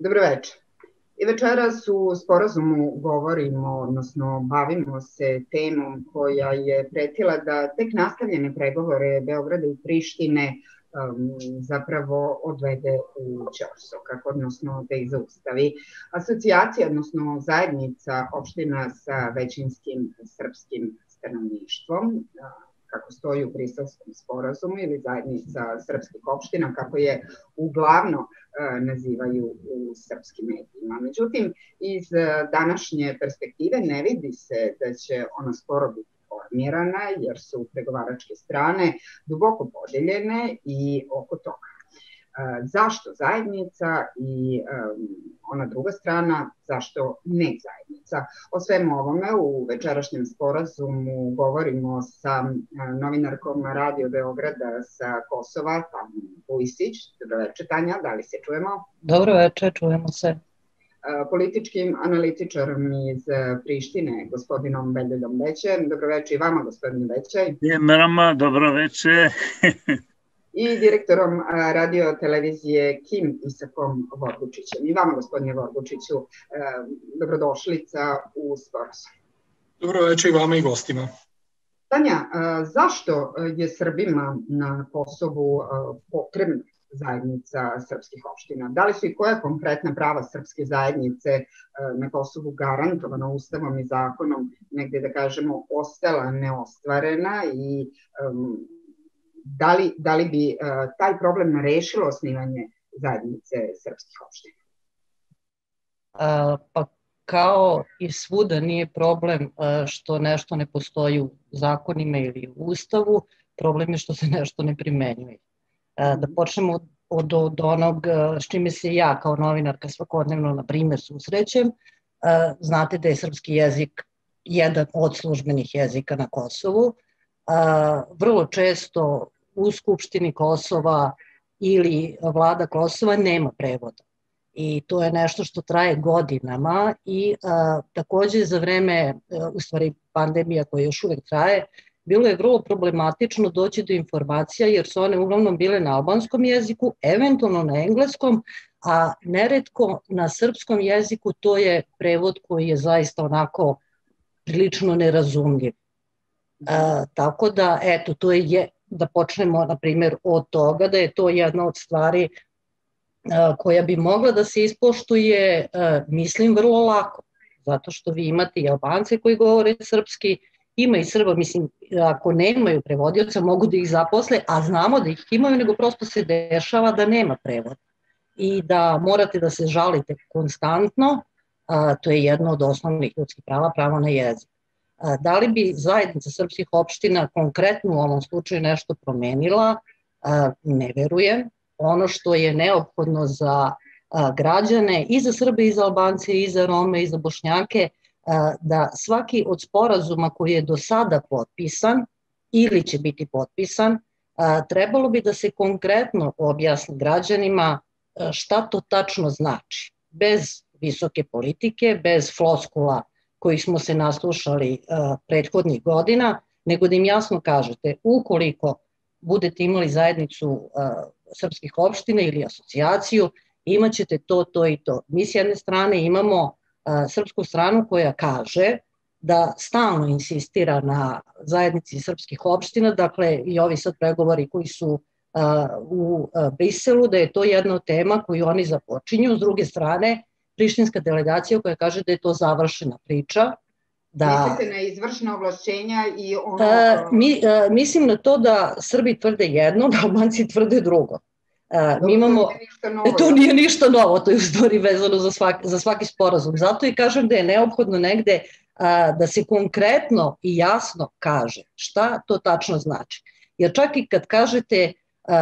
Dobro večer. I večeras u sporazumu govorimo, odnosno bavimo se temom koja je pretila da tek nastavljene pregovore Beograda i Prištine zapravo odvede u ćorsokak, odnosno da ih zaustavi. Asocijacija, odnosno zajednica opština sa većinskim srpskim stanovništvom, kako stoji u Briselskom sporazumu, ili zajednica srpskih opština, kako je uglavnom nazivaju u srpskim medijima. Međutim, iz današnje perspektive ne vidi se da će ona skoro biti formirana, jer su pregovaračke strane duboko podeljene i oko toga. Zašto zajednica i ona druga strana, zašto ne zajednica? O svemu ovome u večerašnjem sporazumu govorimo sa novinarkom Radio Beograda sa Kosova, Tanjom Vujsić. Dobro večer, Tanja, da li se čujemo? Dobro večer, čujemo se. Političkim analitičarom iz Prištine, gospodinom Veljeljom Bećajem. Dobro večer i vama, gospodine Bećaj. Merama, dobro večer. I direktorom radio televizije Kim Isakom Vorgučićem. I vama, gospodine Vorgučiću, dobrodošlica u sporazum. Dobro večer i vama i gostima. Tanja, zašto je Srbima na Kosovu potrebna zajednica srpskih opština? Da li su i koja konkretna prava srpske zajednice na Kosovu garantovana ustavom i zakonom, negde da kažemo ostala neostvarena i da li bi taj problem rešilo osnivanje zajednice srpskih opština? Pa kao i svuda nije problem što nešto ne postoji u zakonima ili u ustavu, problem je što se nešto ne primenjuje. Da počnemo od onog s čime se ja kao novinarka svakodnevno, na primjer, susrećem. Znate da je srpski jezik jedan od službenih jezika na Kosovu. Vrlo često u Skupštini Kosova ili vlada Kosova nema prevoda. I to je nešto što traje godinama i takođe za vreme, u stvari pandemija koja još uvek traje, bilo je vrlo problematično doći do informacija jer su one uglavnom bile na albanskom jeziku, eventualno na engleskom, a neretko na srpskom jeziku to je prevod koji je zaista onako prilično nerazumljiv. Tako da, eto, to je, da počnemo, na primjer, od toga da je to jedna od stvari koja bi mogla da se ispoštuje, mislim, vrlo lako, zato što vi imate i Albance koji govore srpski, ima i Srba, mislim, ako nemaju prevodioca, mogu da ih zaposle, a znamo da ih imaju, nego prosto se dešava da nema prevoda i da morate da se žalite konstantno, to je jedno od osnovnih ljudskih prava, pravo na jezik. Da li bi zajednica srpskih opština konkretno u ovom slučaju nešto promenila? Ne verujem. Ono što je neophodno za građane i za Srbe i za Albance i za Rome i za Bošnjake, da svaki od sporazuma koji je do sada potpisan ili će biti potpisan, trebalo bi da se konkretno objasni građanima šta to tačno znači. Bez visoke politike, bez floskula kojih smo se naslušali prethodnih godina, nego da im jasno kažete, ukoliko budete imali zajednicu srpskih opština ili asocijaciju, imaćete to, to i to. Mi s jedne strane imamo srpsku stranu koja kaže da stalno insistira na zajednici srpskih opština, dakle i ovi sad pregovori koji su u Briselu, da je to jedna od tema koju oni započinju. S druge strane, prištinska delegacija koja kaže da je to završena priča. Mislite na izvršna ovlašćenja i ono... Mislim na to da Srbi tvrde jedno, da Albanci tvrde drugo. To nije ništa novo, to je u stvari vezano za svaki sporazum. Zato i kažem da je neophodno negde da se konkretno i jasno kaže šta to tačno znači. Jer čak i kad kažete,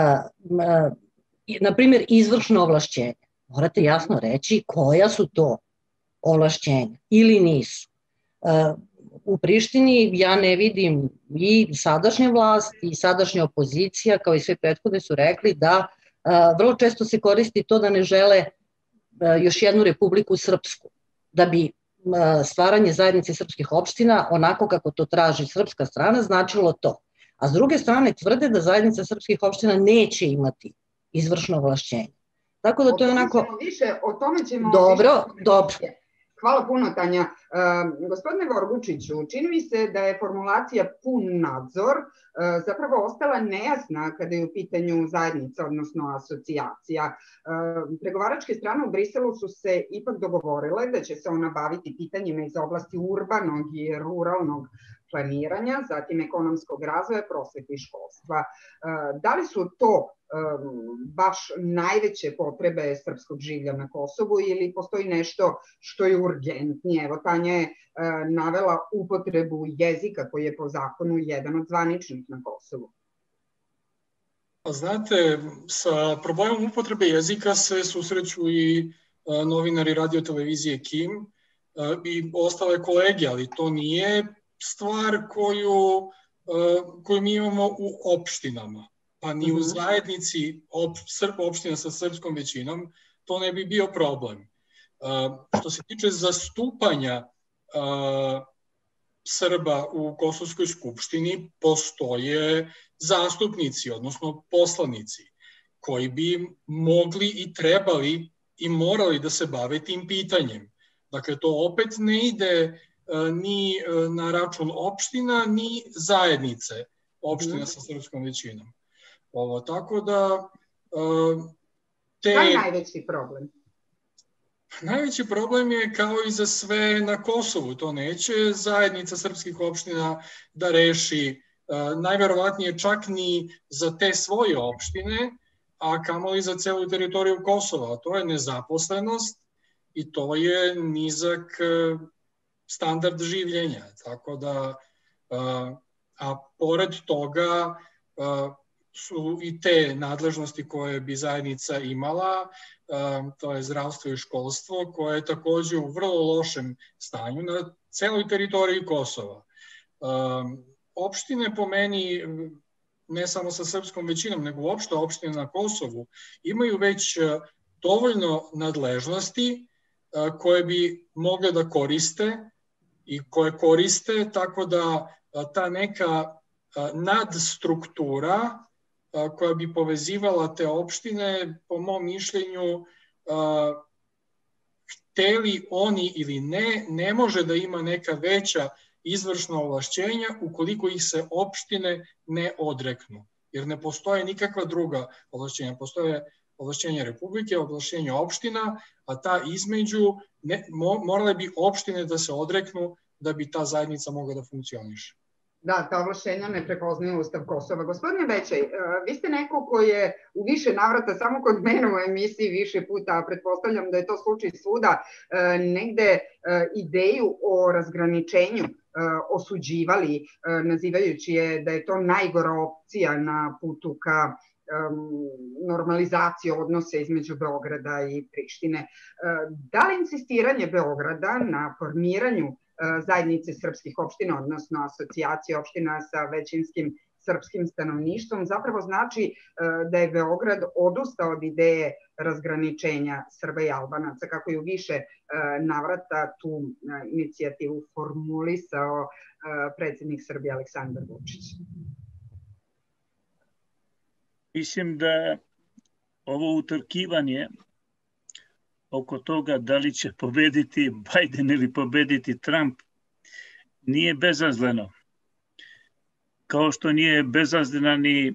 na primjer, izvršno ovlašćenje, morate jasno reći koja su to ovlašćenja ili nisu. U Prištini ja ne vidim i sadašnja vlast i sadašnja opozicija, kao i sve prethodne su rekli da vrlo često se koristi to da ne žele još jednu Republiku Srpsku, da bi stvaranje zajednice srpskih opština, onako kako to traži srpska strana, značilo to. A s druge strane tvrde da zajednica srpskih opština neće imati izvršno ovlašćenje. Tako da to je onako... O tome ćemo Dobro. Hvala puno, Tanja. Gospodine Vorgučiću, čini mi se da je formulacija pun nadzor zapravo ostala nejasna kada je u pitanju zajednica, odnosno asocijacija. Pregovaračke strane u Briselu su se ipak dogovorile da će se ona baviti pitanjima iz oblasti urbanog i ruralnog planiranja, zatim ekonomskog razvoja, prosvete i školstva. Da li su to baš najveće potrebe srpskog življa na Kosovu ili postoji nešto što je urgentnije? Evo, Tanja je navela upotrebu jezika koji je po zakonu jedan od zvaničnih na Kosovu. Znate, sa problemom upotrebe jezika se susreću i novinari radio televizije KIM i ostale kolege, ali to nije stvar koju mi imamo u opštinama. Pa ni u zajednici opština sa srpskom većinom, to ne bi bio problem. Što se tiče zastupanja Srba u Kosovskoj skupštini, postoje zastupnici, odnosno poslanici, koji bi mogli i trebali i morali da se bave tim pitanjem. Dakle, to opet ne ide ni na račun opština, ni zajednice opština sa srpskom većinom. Tako da... Šta je najveći problem? Najveći problem je kao i za sve na Kosovu. To neće zajednica srpskih opština da reši, najverovatnije čak ni za te svoje opštine, a kamoli za celu teritoriju Kosova. To je nezaposlenost i to je nizak standard življenja. Tako da, a pored toga, su i te nadležnosti koje bi zajednica imala, to je zdravstvo i školstvo, koje je takođe u vrlo lošem stanju na celoj teritoriji Kosova. Opštine po meni, ne samo sa srpskom većinom, nego uopšte opštine na Kosovu, imaju već dovoljno nadležnosti koje bi mogle da koriste i koje koriste, tako da ta neka nadstruktura koja bi povezivala te opštine, po mom mišljenju, hteli oni ili ne može da ima neka veća izvršna ovlašćenja ukoliko ih se opštine ne odreknu. Jer ne postoje nikakva druga ovlašćenja. Postoje ovlašćenja Republike, ovlašćenja opština, a ta između morale bi opštine da se odreknu da bi ta zajednica mogla da funkcioniše. Da, ta ovlašćenja ne prepoznaju Ustav Kosova. Gospodine Bečej, vi ste neko ko je u više navrata, samo kod mene u emisiji više puta, a pretpostavljam da je to slučaj svuda, negde ideju o razgraničenju osuđivali, nazivajući je da je to najgora opcija na putu ka normalizaciji odnose između Beograda i Prištine. Da li insistiranje Beograda na formiranju zajednice srpskih opština, odnosno asocijacije opština sa većinskim srpskim stanovništvom, zapravo znači da je Beograd odustao od ideje razgraničenja Srba i Albanaca, kako je u više navrata tu inicijativu formulisao predsednik Srbije Aleksandar Vučić? Mislim da ovo utrkivanje oko toga da li će pobediti Biden ili pobediti Trump nije bezazleno. Kao što nije bezazlena ni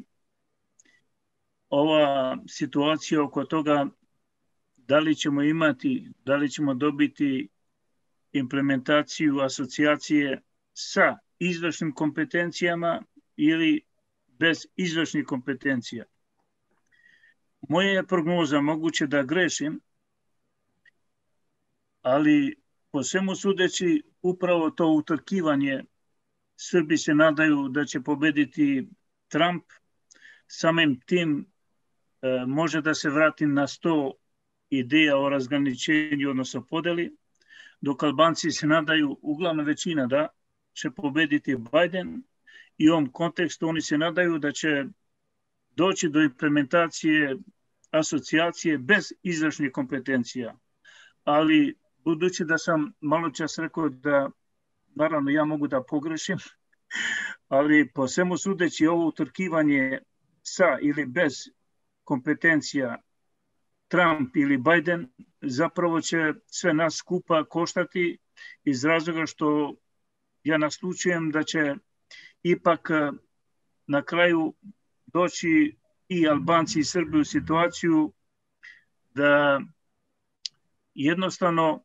ova situacija oko toga da li ćemo dobiti implementaciju asocijacije sa izvršnim kompetencijama ili bez izvršnih kompetencija. Moja je prognoza, moguće da grešim, ali po svemu sudeći upravo to utrkivanje, Srbi se nadaju da će pobediti Trump, samim tim može da se vrati na 100 ideja o razgraničenju, odnosno podeli, dok Albanci se nadaju, uglavnom većina, da će pobediti Biden i u ovom kontekstu oni se nadaju da će doći do implementacije asocijacije bez izvršnih kompetencija. Ali budući da sam malo čas rekao da, naravno, ja mogu da pogrešim, ali po svemu sudeći ovo utrkivanje sa ili bez kompetencija Trump ili Biden zapravo će sve nas skupa koštati iz razloga što ja naslučujem da će ipak na kraju doći i Albanci i Srbi u situaciju da jednostavno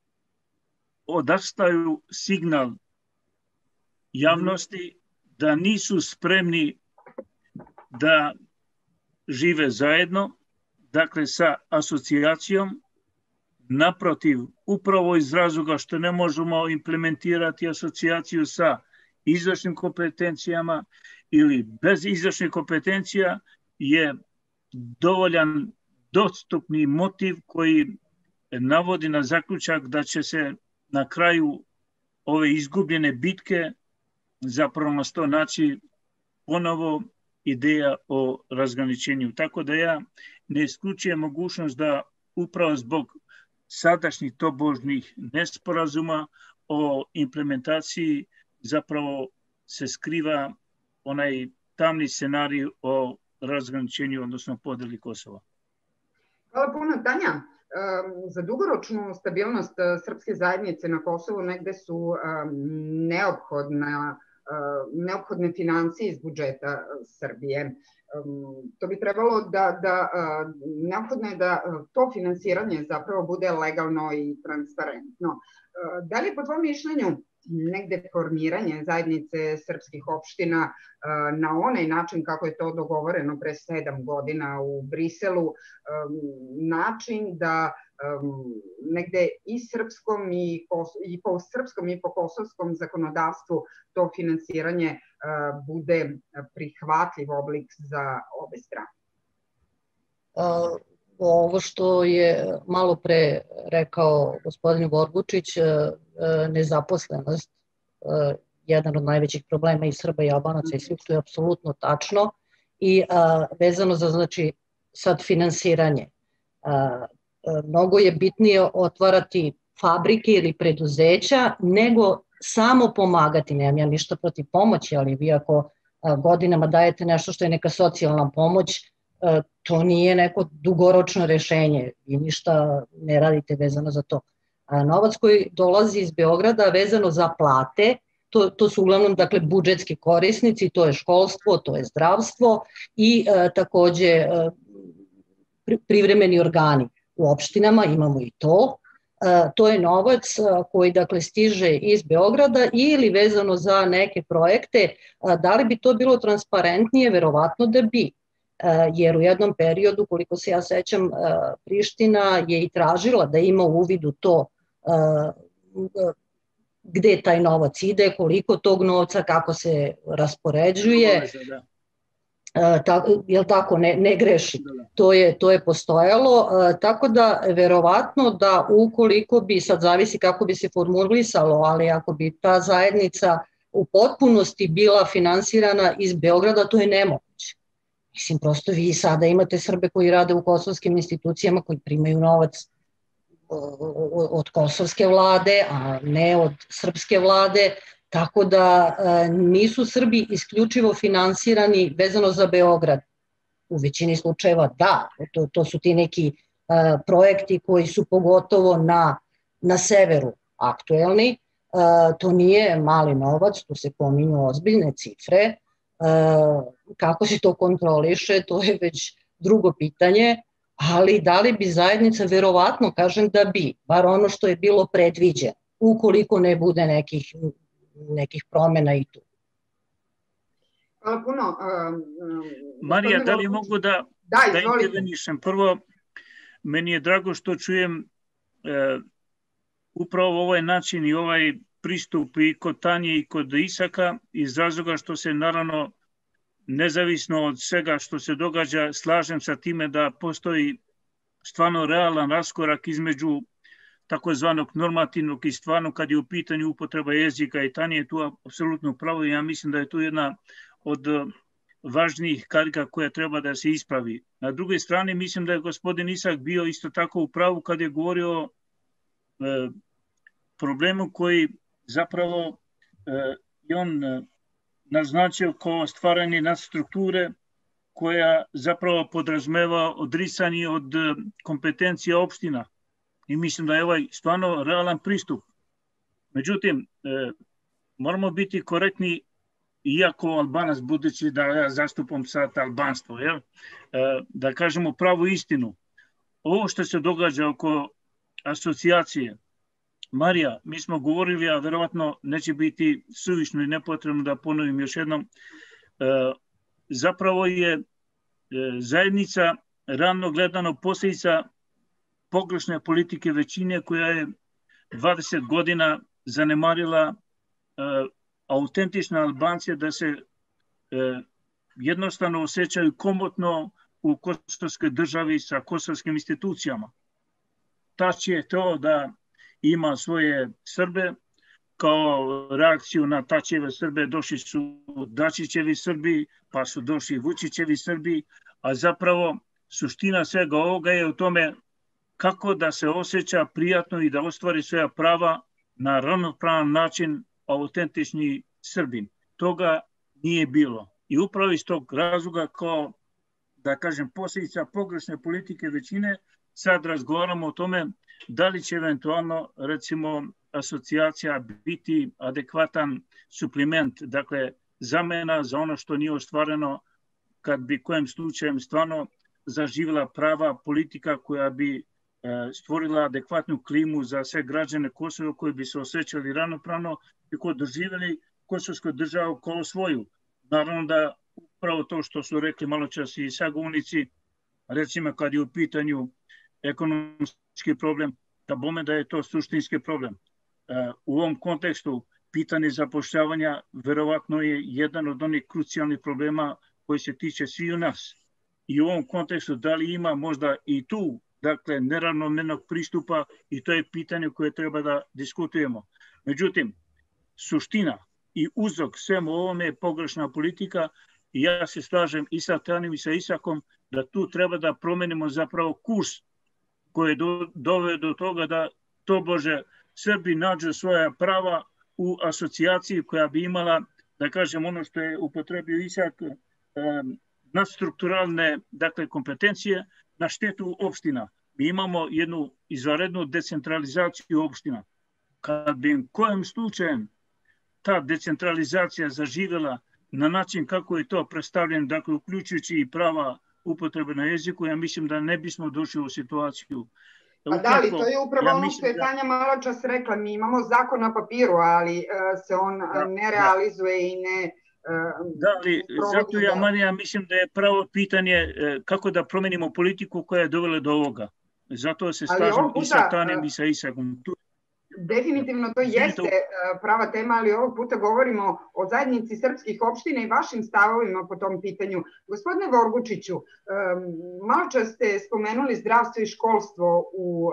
odaštaju signal javnosti da nisu spremni da žive zajedno, dakle sa asocijacijom. Naprotiv, upravo iz razloga što ne možemo implementirati asocijaciju sa izvršnim kompetencijama ili bez izvršnih kompetencija je dovoljan dostupni motiv koji navodi na zaključak da će se na kraju ove izgubljene bitke zapravo nas to naći ponovo ideja o razgraničenju. Tako da ja ne isključujem mogućnost da upravo zbog sadašnjih tobožnih nesporazuma o implementaciji zapravo se skriva onaj tamni scenarij o razgraničenju, odnosno podeli Kosova. Hvala puno, Tanja. Za dugoročnu stabilnost srpske zajednice na Kosovu negde su neophodne financije iz budžeta Srbije. To bi trebalo neophodno je da to finansiranje zapravo bude legalno i transparentno. Da li je po tvojom mišljenju negde formiranje zajednice srpskih opština na onaj način kako je to dogovoreno pre 7 godina u Briselu, način da negde i po srpskom i po kosovskom zakonodavstvu to finansiranje bude prihvatljiv oblik za obe strane? Ovo što je malo pre rekao gospodin Gorgučić, nezaposlenost, jedan od najvećih problema i Srba i Albanaca i svih, to je apsolutno tačno. I vezano za, znači, sad finansiranje, mnogo je bitnije otvarati fabrike ili preduzeća nego samo pomagati. Nemam ja ništa protiv pomoći, ali vi ako godinama dajete nešto što je neka socijalna pomoć, to nije neko dugoročno rešenje i ništa ne radite vezano za to. Novac koji dolazi iz Beograda vezano za plate, to su uglavnom, dakle, budžetski korisnici, to je školstvo, to je zdravstvo i takođe privremeni organi u opštinama, imamo i to. To je novac koji, dakle, stiže iz Beograda ili vezano za neke projekte. Da li bi to bilo transparentnije? Verovatno da bi. Jer u jednom periodu, koliko se ja sećam, Priština je i tražila da ima uvid u to gde taj novac ide, koliko tog novca, kako se raspoređuje. Jel tako, ne greši. To je postojalo, tako da verovatno da ukoliko bi, sad zavisi kako bi se formulisalo, ali ako bi ta zajednica u potpunosti bila finansirana iz Beograda, to je nemoguće. Mislim, prosto vi sada imate Srbe koji rade u kosovskim institucijama koji primaju novac od kosovske vlade, a ne od srpske vlade, tako da nisu Srbi isključivo finansirani vezano za Beograd. U većini slučajeva da, to su ti neki projekti koji su pogotovo na severu aktuelni. To nije mali novac, tu se pominju ozbiljne cifre. Kako se to kontroliše, to je već drugo pitanje, ali da li bi zajednica, verovatno kažem da bi, bar ono što je bilo predviđeno, ukoliko ne bude nekih promena i tu. Hvala puno. Marija, da li mogu da intervenišem? Prvo, meni je drago što čujem upravo ovaj način i ovaj pristup i kod Tanje i kod Isaka, iz razloga što se naravno nezavisno od svega što se događa, slažem sa time da postoji stvarno realan raskorak između takozvanog normativnog i stvarno kad je u pitanju upotreba jezika, i Tanja je tu apsolutno pravo i ja mislim da je tu jedna od važnijih karika koja treba da se ispravi. Na drugoj strani mislim da je gospodin Isak bio isto tako u pravu kad je govorio o problemu koji zapravo je on naznačio kao stvaranje nadstrukture koja zapravo podrazumeva odricanje od kompetencija opština. I mislim da je ovaj stvarno realan pristup. Međutim, moramo biti korektni, iako Albanac, budući da ja zastupam sad albanstvo, da kažemo pravu istinu. Ovo što se događa oko asocijacije, Marija, mi smo govorili, a verovatno neće biti suvišno i nepotrebno da ponovim još jednom, zapravo je zajednica realno gledano posljedica pogrešne politike većine koja je 20 godina zanemarila autentične Albance da se jednostavno osjećaju komotno u kosovskoj državi sa kosovskim institucijama. Tač je to da ima svoje Srbe, kao reakciju na Tačeve Srbe došli su Dačićevi Srbi, pa su došli Vučićevi Srbi, a zapravo suština svega ovoga je u tome kako da se osjeća prijatno i da ostvari svoja prava na ravnopravan način autentični Srbin. Toga nije bilo. I upravo iz tog razloga, kao da kažem posljedica pogrešne politike većine, sad razgovaramo o tome da li će eventualno, recimo, asocijacija biti adekvatan supliment, dakle, zamena za ono što nije ostvareno kad bi kojim slučajem stvarno zaživjela prava politika koja bi stvorila adekvatnu klimu za sve građane Kosova koji bi se osjećali ravnopravno i koji doživjeli kosovsku državu kao svoju. Naravno da upravo to što su rekli malo čas i sagovornici, recimo kad je u pitanju ekonomski problem, da bome da je to suštinski problem. U ovom kontekstu pitanje zapošljavanja verovatno je jedan od onih krucijalnih problema koji se tiče svi u nas. I u ovom kontekstu da li ima možda i tu, dakle, neravnomernog pristupa i to je pitanje koje treba da diskutujemo. Međutim, suština i uzrok svemu ovome je pogrešna politika i ja se slažem i sa Tanim i sa Isakom da tu treba da promenimo zapravo kurs koji dovede do toga da tobože Srbi nađu svoja prava u asocijaciji koja bi imala, da kažem ono što je upotrebio Isak, nadstrukturalne kompetencije na štetu opština. Mi imamo jednu izvanrednu decentralizaciju opština. Kad bi kojim slučajem ta decentralizacija zaživjela na način kako je to predstavljeno, dakle uključujući i prava upotrebe na jeziku, ja mislim da ne bismo došli u situaciju. Pa da li, to je upravo ono što je Tanja malo čas rekla, mi imamo zakon na papiru, ali se on ne realizuje i ne... Da, ali zato ja, Marija, mislim da je pravo pitanje kako da promenimo politiku koja je dovela do ovoga. Zato se slažem i sa Tanjem i sa Isakom. Definitivno to jeste prava tema, ali ovog puta govorimo o zajednici srpskih opština i vašim stavovima po tom pitanju. Gospodine Vorgučiću, malo čas ste spomenuli zdravstvo i školstvo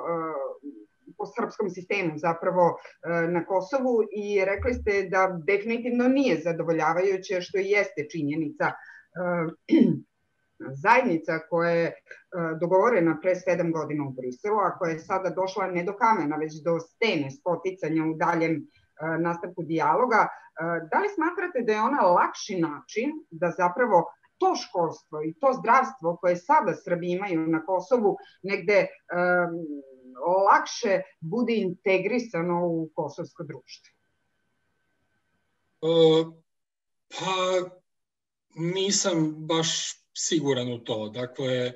po srpskom sistemu zapravo na Kosovu i rekli ste da definitivno nije zadovoljavajuće, što i jeste činjenica. Zajednica koja je dogovorena pre 7 godina u Briselu, a koja je sada došla ne do kamena, već do stene spoticanja u daljem nastavku dijaloga, da li smatrate da je ona lakši način da zapravo to školstvo i to zdravstvo koje sada Srbi imaju na Kosovu negde lakše bude integrisano u kosovsko društvo? Pa nisam baš siguran u to. Dakle,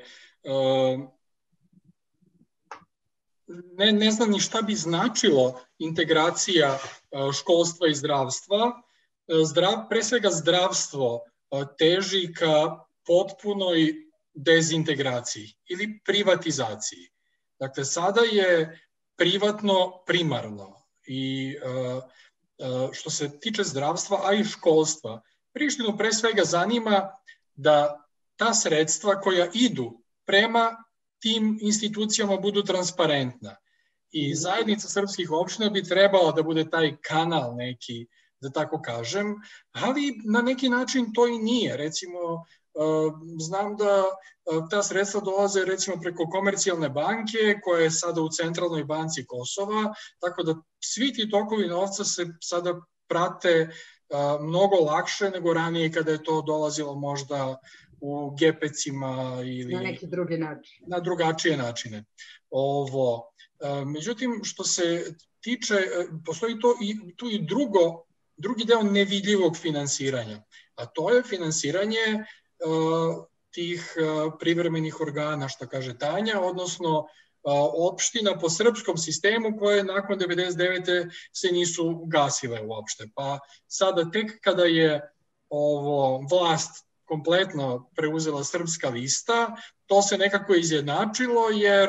ne znam ni šta bi značilo integracija školstva i zdravstva. Pre svega zdravstvo teži ka potpunoj dezintegraciji ili privatizaciji. Dakle, sada je privatno primarno i što se tiče zdravstva, a i školstva, Prištinu pre svega zanima da ta sredstva koja idu prema tim institucijama budu transparentna. I zajednica srpskih opština bi trebala da bude taj kanal neki, da tako kažem, ali na neki način to i nije. Recimo, znam da ta sredstva dolaze recimo preko Komercijalne banke koja je sada u Centralnoj banci Kosova, tako da svi ti tokovi novca se sada prate mnogo lakše nego ranije kada je to dolazilo možda u gepecima ili na neki drugi način. Na drugačije načine. Međutim, što se tiče, postoji tu i drugi deo nevidljivog finansiranja, a to je finansiranje tih privremenih organa, što kaže Tanja, odnosno opština po srpskom sistemu koje nakon 99. se nisu gasile uopšte. Pa sada tek kada je vlast kompletno preuzela Srpska lista, to se nekako izjednačilo jer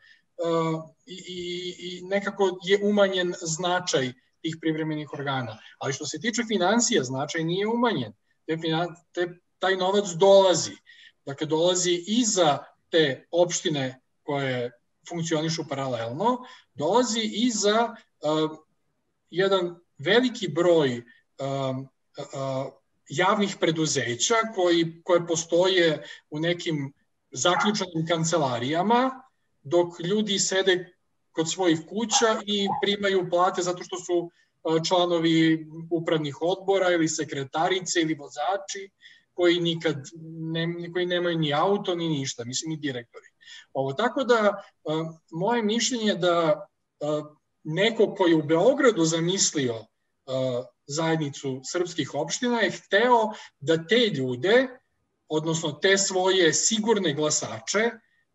i nekako je umanjen značaj tih privremenih organa. Ali što se tiče financija, značaj nije umanjen. Taj novac dolazi. Dakle, dolazi i za te opštine koje funkcionišu paralelno, dolazi i za jedan veliki broj javnih preduzeća koje postoje u nekim zaključanim kancelarijama, dok ljudi sede kod svojih kuća i primaju plate zato što su članovi upravnih odbora ili sekretarice ili vozači koji nemaju ni auto ni ništa, mislim i direktori. Tako da, moje mišljenje je da neko ko je u Beogradu zamislio zajednicu srpskih opština je hteo da te ljude, odnosno te svoje sigurne glasače,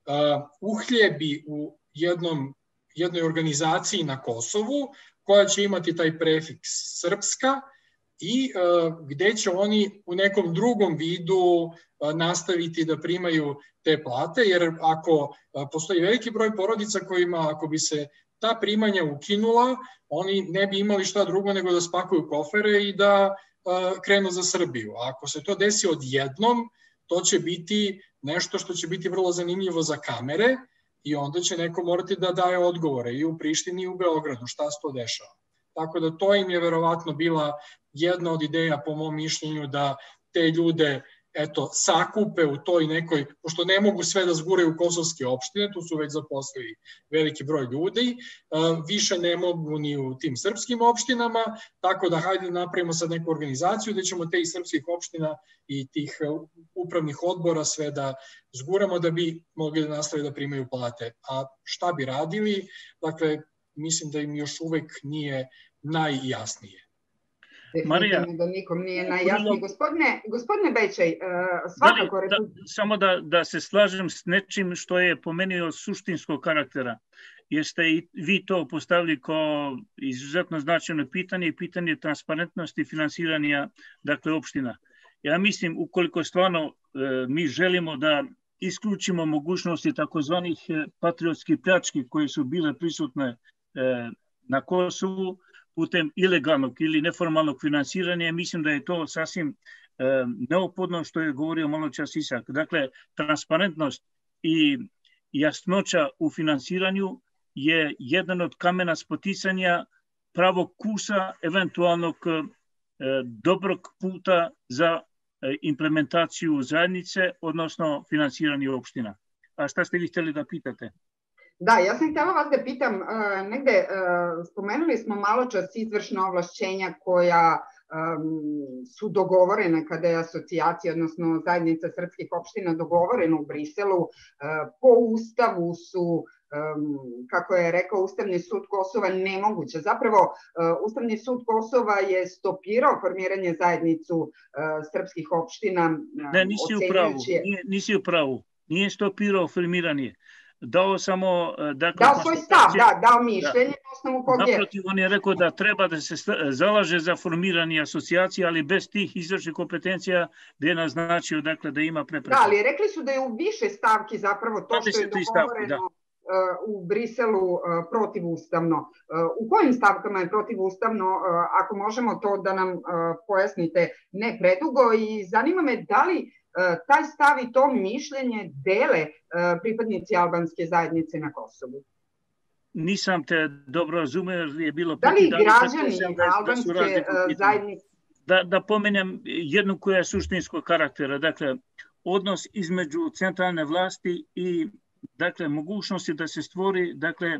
uhljebi u jednoj organizaciji na Kosovu koja će imati taj prefiks srpska i gde će oni u nekom drugom vidu nastaviti da primaju te plate, jer ako postoji veliki broj porodica kojima, ako bi se ta primanja ukinula, oni ne bi imali šta drugo nego da spakuju kofere i da krenu za Srbiju. A ako se to desi odjednom, to će biti nešto što će biti vrlo zanimljivo za kamere i onda će neko morati da daje odgovore i u Prištini i u Beogradu šta se to dešava. Tako da to im je verovatno bila jedna od ideja, po mom mišljenju, da te ljude sakupe u toj nekoj, pošto ne mogu sve da zguraju kosovske opštine, tu su već zaposlili veliki broj ljudi, više ne mogu ni u tim srpskim opštinama, tako da hajde napravimo sad neku organizaciju gde ćemo te iz srpskih opština i tih upravnih odbora sve da zguramo da bi mogli da nastave da primaju plate. A šta bi radili? Dakle, mislim da im još uvek nije najjasnije. Definitivno da nikom nije najjasnije. Gospodine Bečej, svakako... Samo da se slažem s nečim što je po meni od suštinskog karaktera, jer ste i vi to postavili kao izuzetno značajno pitanje i pitanje transparentnosti finansiranja, dakle, opština. Ja mislim, ukoliko stvarno mi želimo da isključimo mogućnosti takozvanih patriotskih pljački koje su bile prisutne na Kosovu, putem ilegalnog ili neformalnog finansiranja, mislim da je to sasvim neophodno što je govorio malo čas Isak. Dakle, transparentnost i jasnoća u finansiranju je jedan od kamena spoticanja pravog kursa, eventualnog dobrog puta za implementaciju zajednice, odnosno finansiranje opština. A šta ste vi htjeli da pitate? Da, ja sam htjela vas da pitam, negde spomenuli smo malo čas izvršna ovlašćenja koja su dogovorene kada je asocijacija, odnosno zajednica srpskih opština dogovorena u Briselu. Po Ustavu su, kako je rekao Ustavni sud Kosova, nemoguće. Zapravo, Ustavni sud Kosova je stopirao formiranje zajednicu srpskih opština. Ne, nisi u pravu. Nije stopirao formiranje. Dao samo... Dao svoj stav, dao mišljenje na osnovu kog je... Naprotiv, on je rekao da treba da se zalaže za formiranje asocijacije, ali bez tih izvršnih kompetencija gde je naznačio da ima prepreke. Da, ali rekli su da je u više stavki zapravo to što je dogovoreno u Briselu protivustavno. U kojim stavkama je protivustavno, ako možemo to da nam pojasnite ne predugo, i zanima me da li taj stav i to mišljenje dele pripadnici albanske zajednice na Kosovu. Nisam te dobro razumeo, jer je bilo... Da li građani albanske zajednice... Da pomenem jednu koja je suštinskog karaktera, dakle, odnos između centralne vlasti i, dakle, mogućnosti da se stvori, dakle,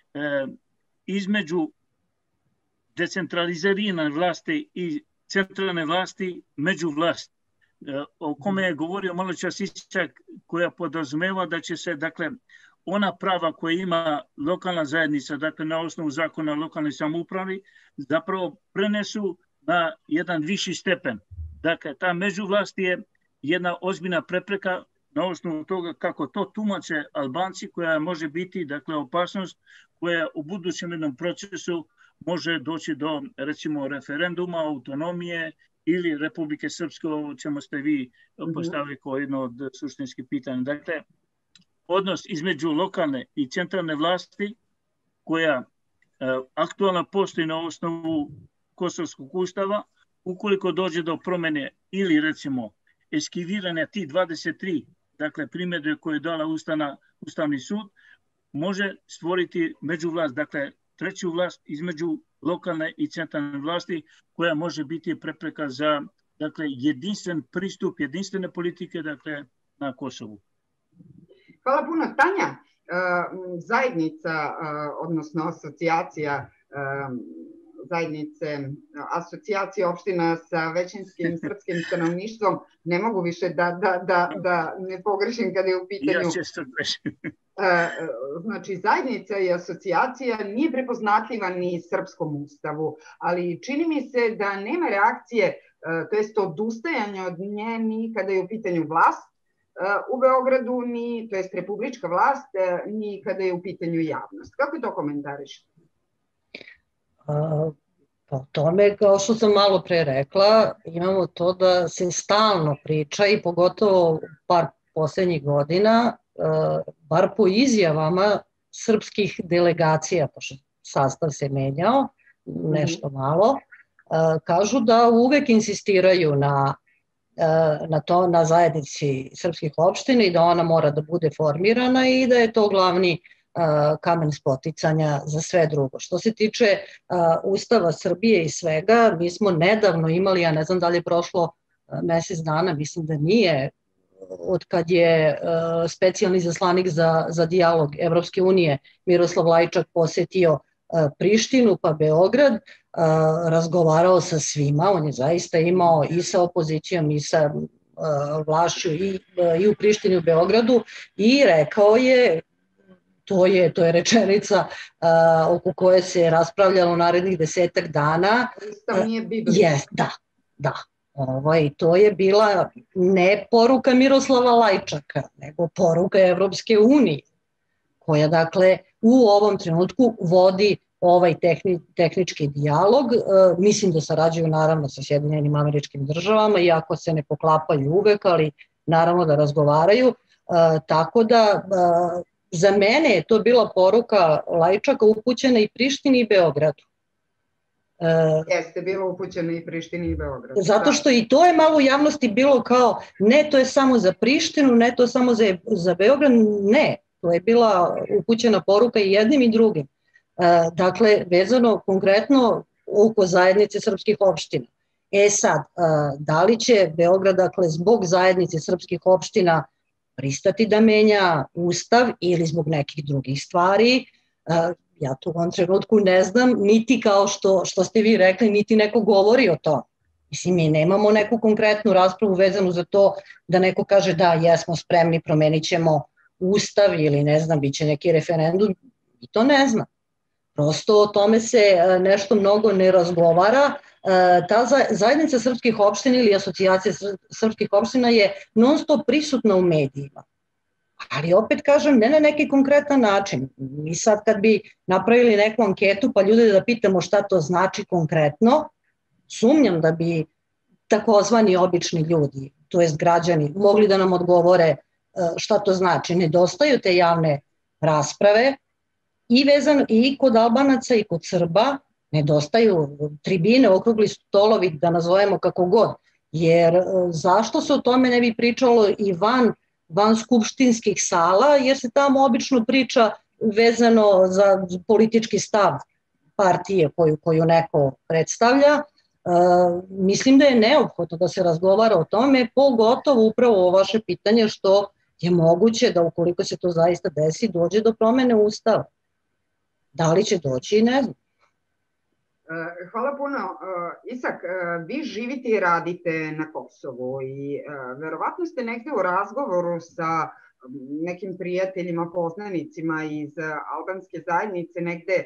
između decentralizirane vlasti i centralne vlasti među vlast. o kome je govorio malo čas Isak, koja podrazumeva da će se, dakle, ona prava koja ima lokalna zajednica, dakle, na osnovu zakona o lokalnoj samoupravi, zapravo prenesu na jedan viši stepen. Dakle, ta međuvlast je jedna ozbiljna prepreka na osnovu toga kako to tumače Albanci, koja može biti, dakle, opasnost koja u budućem jednom procesu može doći do, recimo, referenduma, autonomije ili Republike Srpske, o čemu ste vi postavili kao jedno od suštinskih pitanja. Dakle, odnos između lokalne i centralne vlasti, koja aktualno postoji na osnovu Kosovskog ustava, ukoliko dođe do promene ili, recimo, eskiviranja ti 23, dakle, primjedbe koje je dala Ustavni sud, može stvoriti međuvlast, dakle, treću vlast između lokalne i centralne vlasti, koja može biti prepreka za, dakle, jedinstven pristup, jedinstvene politike, dakle, na Kosovu. Hvala puno. Tanja, zajednica, odnosno asocijacija zajednice, asocijacije opština sa većinskim srpskim stanovništvom, ne mogu više da ne pogrešim kada je u pitanju. Ja često grešim. Znači, zajednica i asocijacija nije prepoznatljiva ni srpskom ustavu, ali čini mi se da nema reakcije, to jest odustajanja od nje ni kada je u pitanju vlast u Beogradu, ni, to jest republička vlast, ni kada je u pitanju javnost. Kako to komentariš? Po tome, kao što sam malo pre rekla, imamo to da se stalno priča i pogotovo par poslednjih godina, bar po izjavama srpskih delegacija, pošto sastav se menjao nešto malo, kažu da uvek insistiraju na zajednici srpskih opština i da ona mora da bude formirana i da je to glavni kamen spoticanja za sve drugo. Što se tiče Ustava Srbije i svega, mi smo nedavno imali, ja ne znam da li je prošlo mesec dana, mislim da nije, od kad je specijalni zaslanik za dijalog Evropske unije Miroslav Lajčak posetio Prištinu pa Beograd, razgovarao sa svima, on je zaista imao i sa opozicijom i sa vlašću i u Prištini i u Beogradu i rekao je, to je rečenica oko koje se raspravljalo narednih 10 dana. Ustav nije Biblija. Da. To je bila ne poruka Miroslava Lajčaka, nego poruka Evropske unije, koja dakle u ovom trenutku vodi ovaj tehnički dijalog. Mislim da sarađuju naravno sa Sjedinjenim Američkim Državama, iako se ne poklapaju uvek, ali naravno da razgovaraju. Tako da za mene je to bila poruka Lajčaka upućena i Prištini i Beogradu. Jeste bilo upućeno i Prištini i Beogradu. Zato što i to je malo u javnosti bilo kao ne, to je samo za Prištinu, ne, to je samo za Beograd, ne. To je bila upućena poruka i jednim i drugim. Dakle, vezano konkretno oko zajednice srpskih opština. Sad, da li će Beograd, dakle, zbog zajednice srpskih opština pristati da menja ustav ili zbog nekih drugih stvari, ja to u ovom trenutku ne znam, niti kao što ste vi rekli, niti neko govori o tom. Mislim, mi nemamo neku konkretnu raspravu vezanu za to da neko kaže da, jesmo spremni, promenit ćemo ustav ili ne znam, bit će neki referendum, i to ne znam. Prosto o tome se nešto mnogo ne razgovara. Ta zajednica srpskih opština ili asocijacija srpskih opština je non stop prisutna u medijima. Ali opet kažem, ne na neki konkretan način. Mi sad kad bi napravili neku anketu pa ljude da pitamo šta to znači konkretno, sumnjam da bi takozvani obični ljudi, to jest građani, mogli da nam odgovore šta to znači. Nedostaju te javne rasprave i vezano i kod Albanaca i kod Srba, nedostaju tribine, okrugli stolovi, da nazovemo kako god. Jer zašto se o tome ne bi pričalo i van skupštinskih sala, jer se tamo obično priča vezano za politički stav partije koju neko predstavlja. Mislim da je neophodno da se razgovara o tome, pogotovo upravo ovo vaše pitanje što je moguće da ukoliko se to zaista desi, dođe do promene ustava. Da li će doći, ne znam. Hvala puno. Isak, vi živite i radite na Kosovu i verovatno ste negde u razgovoru sa nekim prijateljima, poznanicima iz albanske zajednice negde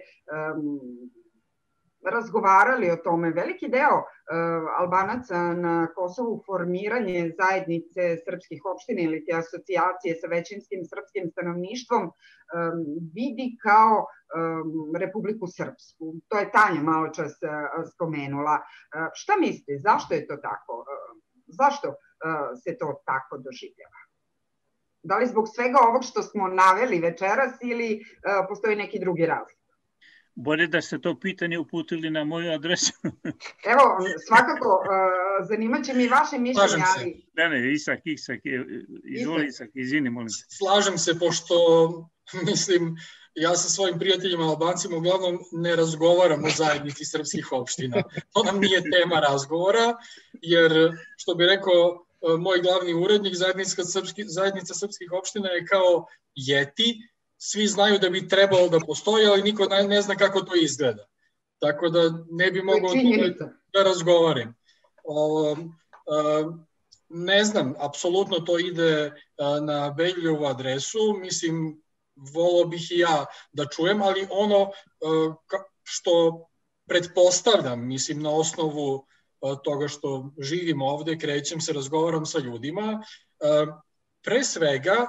razgovarali o tome. Veliki deo Albanaca na Kosovu formiranje zajednice srpskih opština ili te asocijacije sa većinskim srpskim stanovništvom vidi kao Republiku Srpsku. To je Tanja malo čas spomenula. Šta misli? Zašto je to tako? Zašto se to tako doživljava? Da li zbog svega ovog što smo naveli večeras ili postoji neki drugi razlog? Bolje da ste to pitanje uputili na moju adresu. Evo, svakako, zanimaće mi vaše mišljenje, ali... Ne, Isak, izvoli Isak, izvini, molim. Slažem se, pošto, mislim, ja sa svojim prijateljima Albancima uglavnom ne razgovaram o zajednici srpskih opština. To nam nije tema razgovora, jer, što bi rekao moj glavni urednik, zajednica srpskih opština je kao jeti. Svi znaju da bi trebalo da postoji, ali niko ne zna kako to izgleda. Tako da ne bi mogao da razgovaram. Ne znam, apsolutno to ide na Beljuljevu adresu. Mislim, volao bih i ja da čujem, ali ono što pretpostavljam, mislim, na osnovu toga što živim ovde, krećem se, razgovaram sa ljudima, pre svega,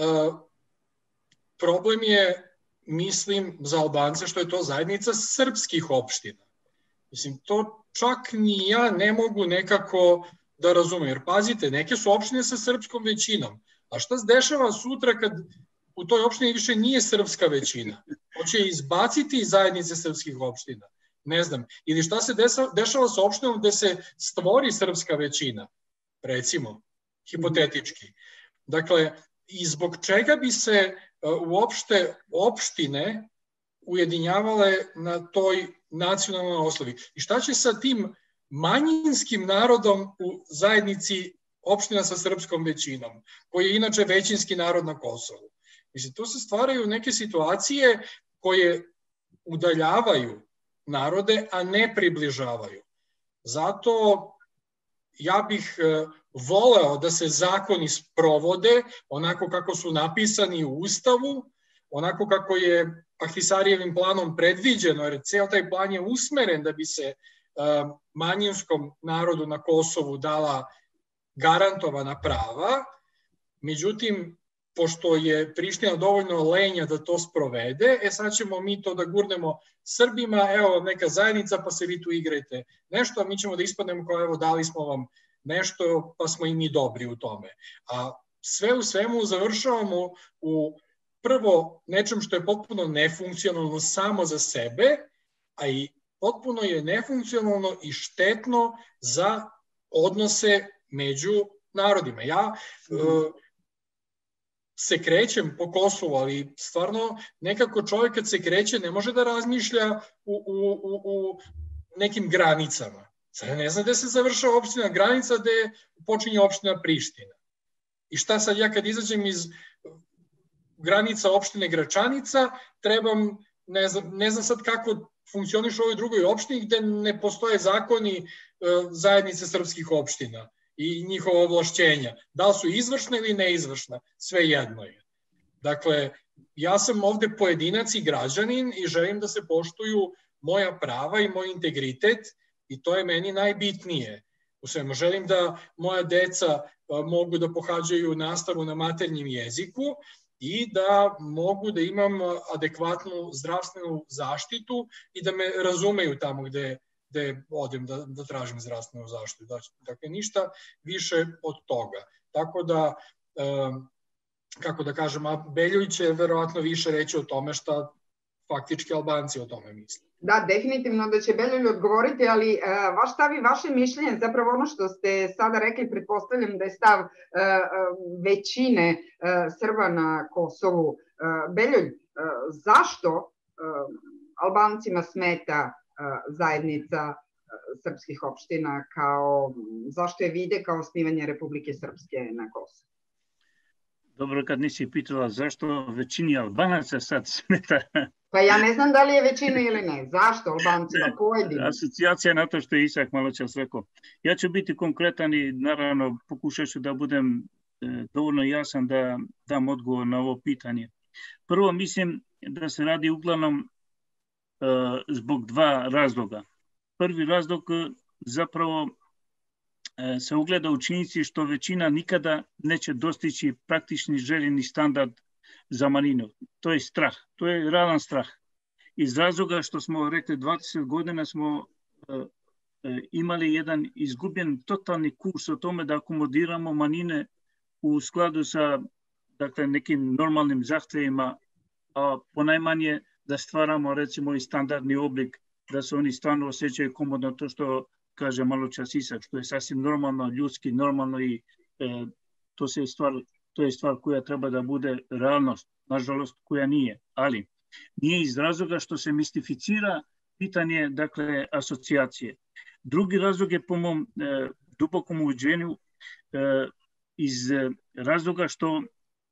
problem je, mislim, za Albance što je to zajednica srpskih opština. Mislim, to čak ni ja ne mogu nekako da razumem. Jer pazite, neke su opštine sa srpskom većinom. A šta se dešava sutra kad u toj opštini više nije srpska većina? Hoće izbaciti iz zajednice srpskih opština? Ne znam. Ili šta se dešava sa opštinom gde se stvori srpska većina? Recimo, hipotetički. Dakle, i zbog čega bi se uopšte opštine ujedinjavale na toj nacionalnoj osnovi. I šta će sa tim manjinskim narodom u zajednici opština sa srpskom većinom, koji je inače većinski narod na Kosovu? Mislim, tu se stvaraju neke situacije koje udaljavaju narode, a ne približavaju. Zato ja bih voleo da se zakoni sprovode onako kako su napisani u Ustavu, onako kako je Ahtisarijevim planom predviđeno, jer ceo taj plan je usmeren da bi se manjinskom narodu na Kosovu dala garantovana prava. Međutim, pošto je Priština dovoljno lenja da to sprovede, sad ćemo mi to da gurnemo Srbima, evo neka zajednica pa se vi tu igrajte nešto, a mi ćemo da ispadnemo kao evo dali smo vam nešto pa smo i mi dobri u tome. A sve u svemu završavamo u prvo nečem što je potpuno nefunkcionalno samo za sebe, a i potpuno je nefunkcionalno i štetno za odnose među narodima. Ja se krećem po Kosovu, ali stvarno nekako čovjek kad se kreće ne može da razmišlja u nekim granicama. Sad ne znam gde se završava opština granica, gde počinje opština Priština. I šta sad ja kad izađem iz granica opštine Gračanica, trebam, ne znam sad kako funkcioniš u ovoj drugoj opštini gde ne postoje zakoni zajednice srpskih opština i njihova ovlašćenja. Da li su izvršna ili neizvršna, sve jedno je. Dakle, ja sam ovde pojedinac i građanin i želim da se poštuju moja prava i moj integritet i to je meni najbitnije. U svemu želim da moja deca mogu da pohađaju nastavu na maternjem jeziku i da mogu da imam adekvatnu zdravstvenu zaštitu i da me razumeju tamo gde odem da tražim zdravstvenu zaštitu. Dakle, ništa više od toga. Tako da, kako da kažem, Beljović će verovatno više reći o tome šta faktički Albanci o tome misle. Da, definitivno da će Beljović odgovoriti, ali vaš stav i vaše mišljenje, zapravo ono što ste sada rekli, pretpostavljam da je stav većine Srba na Kosovu. Beljović, zašto Albancima smeta zajednica srpskih opština, zašto je vide kao osnivanje Republike Srpske na Kosovu? Dobro kad nisi pitala zašto većini Albanaca sad smeta. Pa ja ne znam da li je većina ili ne. Zašto Albancima pojedini? Asocijacija na to što je Isak malo čas rekao. Ja ću biti konkretan i naravno pokušat ću da budem dovoljno jasan da dam odgovor na ovo pitanje. Prvo mislim da se radi uglavnom zbog dva razloga. Prvi razlog zapravo se ugleda u činjenici što većina nikada neće dostići praktični željeni standard za manjinu. To je strah, to je realan strah. Iz razloga što smo rekli 20 godina smo imali jedan izgubljen totalni kurs o tome da akomodiramo manjine u skladu sa nekim normalnim zahtjevima, a ponajmanje da stvaramo recimo i standardni oblik, da se oni stvarno osjećaju komodno, to što kaže malo čas Isak, što je sasvim normalno, ljudski, normalno i to je stvar koja treba da bude realnost, nažalost koja nije, ali nije iz razloga što se mistificira pitanje asocijacije. Drugi razlog je po mom dubokom ubeđenju iz razloga što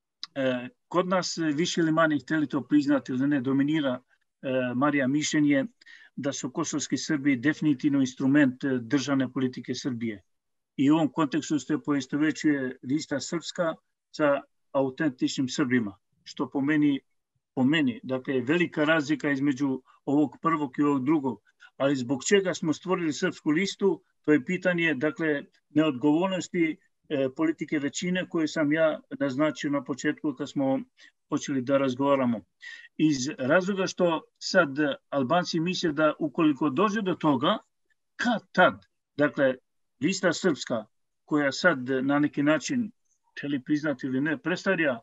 kod nas više ili manje, htjeli to priznati ili ne, dominira Marija mišljenje da su kosovski Srbi definitivno instrument državne politike Srbije. I u ovom kontekstu se poistovećuje lista srpska sa autentičnim Srbima, što po meni, dakle, velika razlika između ovog prvog i ovog drugog. Ali zbog čega smo stvorili srpsku listu, to je pitanje, dakle, neodgovornosti politike većine koje sam ja naznačio na početku kad smo počeli da razgovaramo. Iz razloga što sad Albanci misle da ukoliko dođe do toga, kad tad, dakle, lista srpska koja sad na neki način, želi priznati ili ne, predstavlja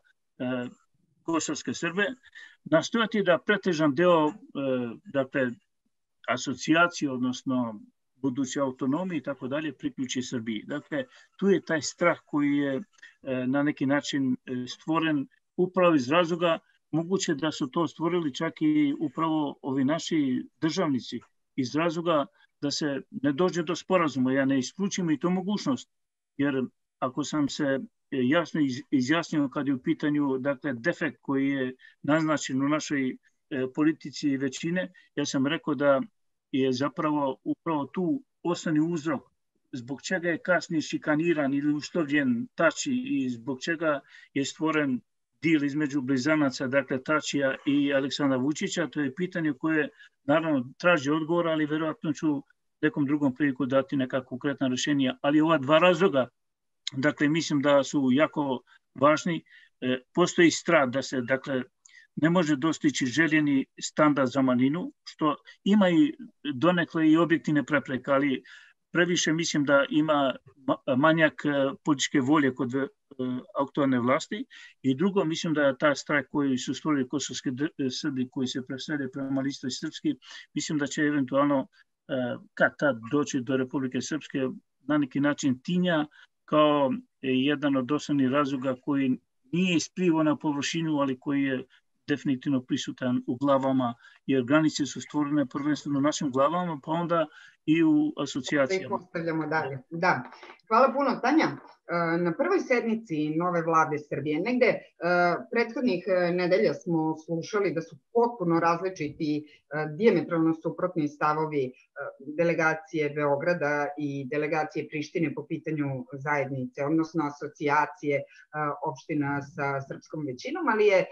kosovske Srbe, nastojati da pretežan deo, dakle, asocijacije, odnosno buduće autonomije i tako dalje, priključi Srbiji. Dakle, tu je taj strah koji je na neki način stvoren upravo iz razloga, moguće da su to stvorili čak i upravo ovi naši državnici, iz razloga da se ne dođe do sporazuma. Ja ne isključim i to mogućnost, jer ako sam se jasno izjasnio kad je u pitanju, dakle, defekt koji je naznačen u našoj politici većine, ja sam rekao da je zapravo upravo tu osnovni uzrok zbog čega je kasnije šikaniran ili uštovljen Tači i zbog čega je stvoren dil između blizanaca, dakle Tačija i Aleksandra Vučića. To je pitanje koje naravno traži odgovor, ali verovatno ću nekom drugom priliku dati neka konkretna rješenja. Ali ova dva razloga, dakle, mislim da su jako važni. Postoji strah da se, dakle, ne može dostići željeni standard za manjinu, što ima i donekle i objektivne prepreke, ali previše mislim da ima manjak političke volje kod aktualne vlasti. I drugo, mislim da je ta strah koji su stvorili kosovski Srbi koji se preselili prema listi srpski, mislim da će eventualno kad tad doći do Republike Srpske na neki način tinja kao jedan od osnovnih razloga koji nije isplivao na površinu, ali koji je definitivno prisutan u glavama, jer granice su stvorene prvenstveno u našim glavama, pa onda i u asocijacijama. Da ih postavljamo dalje. Da. Hvala puno, Tanja. Na prvoj sednici nove vlade Srbije, negde prethodnih nedelja smo slušali da su potpuno različiti, dijametralno suprotni stavovi delegacije Beograda i delegacije Prištine po pitanju zajednice, odnosno asocijacije opština sa srpskom većinom, ali je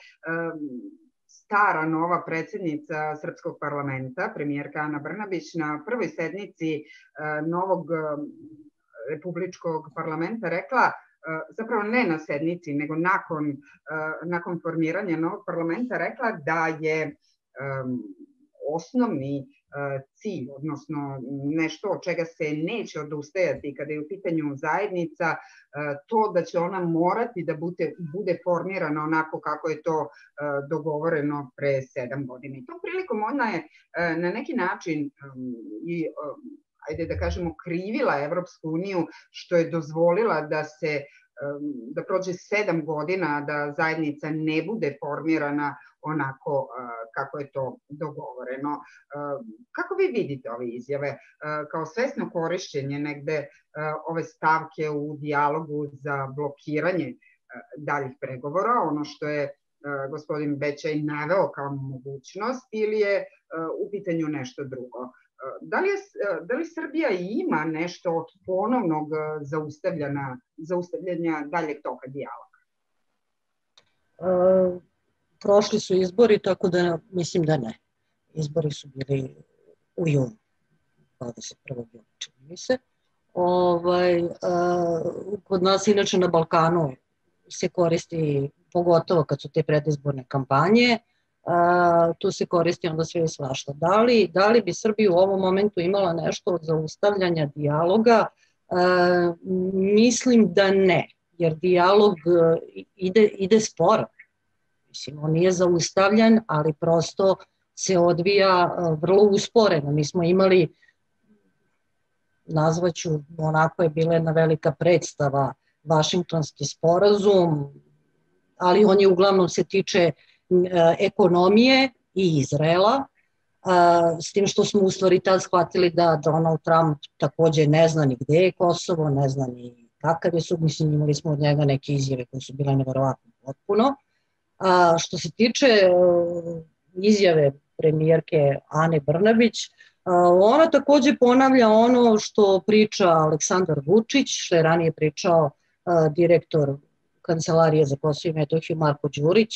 stara nova predsjednica Srpskog parlamenta, premijerka Ana Brnabić, na prvoj sednici novog Republičkog parlamenta rekla, zapravo ne na sednici, nego nakon formiranja novog parlamenta rekla da je osnovni cilj, odnosno nešto od čega se neće odustajati kada je u pitanju zajednica, to da će ona morati da bude formirana onako kako je to dogovoreno pre 7 godina. I tom prilikom ona je na neki način i ajde da kažemo, krivila Evropsku uniju što je dozvolila da prođe 7 godina, da zajednica ne bude formirana onako kako je to dogovoreno. Kako vi vidite ove izjave? Kao svesno korišćenje negde ove stavke u dijalogu za blokiranje daljih pregovora, ono što je gospodin Bećaj naveo kao mogućnost, ili je u pitanju nešto drugo. Da li Srbija ima nešto od ponovnog zaustavljanja daljeg toka dijaloga? Prošli su izbori, tako da mislim da ne. Izbori su bili u junu, 21. juna, čini mi se. Kod nas, inače na Balkanu, se koristi, pogotovo kad su te predizborne kampanje, tu se koristi onda sve i svašta. Da li bi Srbija u ovom momentu imala nešto od zaustavljanja dijaloga? Mislim da ne, jer dijalog ide sporo. Mislim, on nije zaustavljan, ali prosto se odvija vrlo usporeno. Mi smo imali, nazvaću, onako je bila jedna velika predstava, Vašingtonski sporazum, ali on je uglavnom se tiče ekonomije i Izraela, s tim što smo u stvari tad shvatili da Donald Trump takođe ne zna ni gde je Kosovo, ne zna ni kakav je sud, mislim imali smo od njega neke izjave koje su bile neverovatno potpuno. Što se tiče izjave premijerke Ane Brnabić, ona takođe ponavlja ono što priča Aleksandar Vučić, što je ranije pričao direktor Kancelarije za Kosovo i Metohiju Marko Đurić.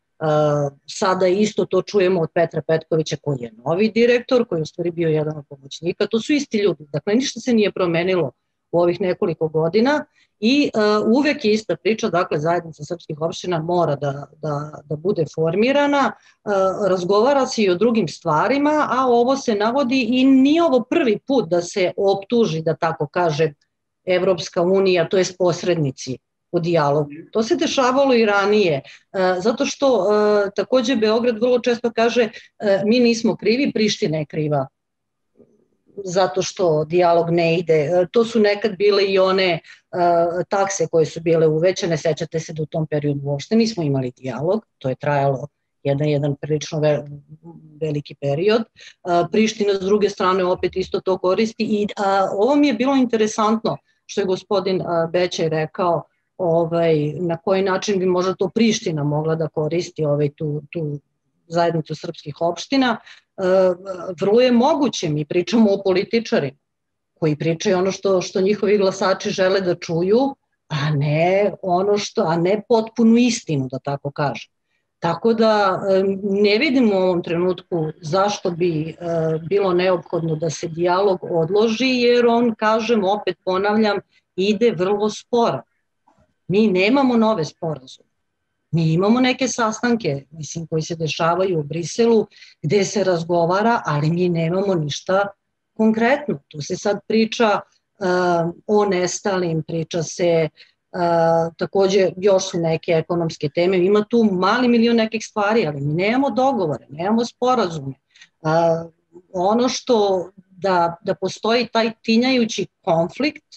Sada isto to čujemo od Petra Petkovića koji je novi direktor, koji je u stvari bio jedan od pomoćnika. To su isti ljudi, dakle ništa se nije promenilo u ovih nekoliko godina i uvek je ista priča, dakle zajednica srpskih opština mora da bude formirana, razgovara se i o drugim stvarima, a ovo se navodi i nije ovo prvi put da se optuži, da tako kaže, Evropska unija, to jest posrednici u dijalogu. To se dešavalo i ranije, zato što takođe Beograd vrlo često kaže mi nismo krivi, Priština je kriva zato što dijalog ne ide. To su nekad bile i one takse koje su bile uvećane, sećate se da u tom periodu uopšte nismo imali dijalog, to je trajalo jedan prilično veliki period. Priština s druge strane opet isto to koristi i ovo mi je bilo interesantno što je gospodin Bećaj rekao, na koji način bi možda to Priština mogla da koristi tu zajednicu srpskih opština. Vrlo je moguće, mi pričamo o političarima koji pričaju ono što njihovi glasači žele da čuju, a ne potpunu istinu, da tako kažem. Tako da ne vidim u ovom trenutku zašto bi bilo neophodno da se dijalog odloži, jer on, kažem, opet ponavljam, ide vrlo sporo. Mi nemamo nove sporazume. Mi imamo neke sastanke, mislim, koji se dešavaju u Briselu, gde se razgovara, ali mi nemamo ništa konkretno. Tu se sad priča o nestalim, priča se takođe još su neke ekonomske teme, ima tu mali milion nekih stvari, ali mi nemamo dogovore, nemamo sporazume. Ono što da postoji taj tinjajući konflikt,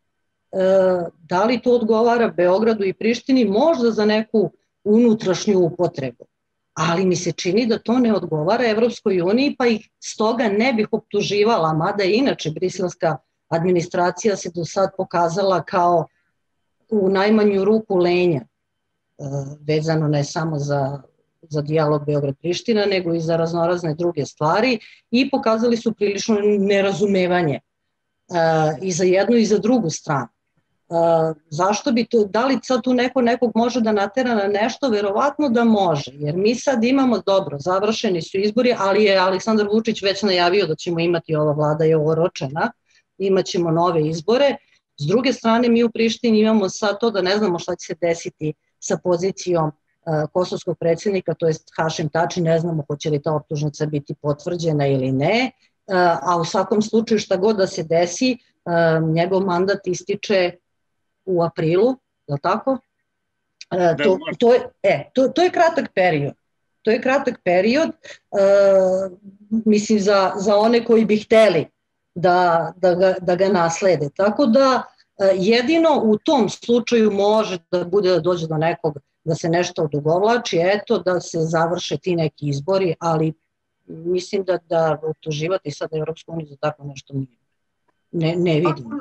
da li to odgovara Beogradu i Prištini, možda za neku unutrašnju upotrebu, ali mi se čini da to ne odgovara Evropskoj uniji, pa ih stoga ne bih optuživala, mada je inače briselska administracija se do sad pokazala kao u najmanju ruku lenja, vezano ne samo za dijalog Beograd-Priština, nego i za raznorazne druge stvari i pokazali su prilično nerazumevanje i za jednu i za drugu stranu. Zašto bi to, da li sad tu nekog može da natera na nešto? Verovatno da može, jer mi sad imamo, dobro, završeni su izbori, ali je Aleksandar Vučić već najavio da ćemo imati, ova vlada je oročena, imat ćemo nove izbore. S druge strane, mi u Prištini imamo sad to da ne znamo šta će se desiti sa pozicijom kosovskog predsjednika, to jest Hašim Tači, ne znamo hoće li ta optužnica biti potvrđena ili ne, a u svakom slučaju šta god da se desi, njegov mandat ističe u aprilu, je li tako? To je kratak period. To je kratak period, mislim, za one koji bi hteli da ga naslede. Tako da jedino u tom slučaju može da bude da dođe do nekog, da se nešto odugovlači, eto, da se završe ti neki izbori, ali mislim da optuživati sada Evropsku uniju za tako nešto ne vidim.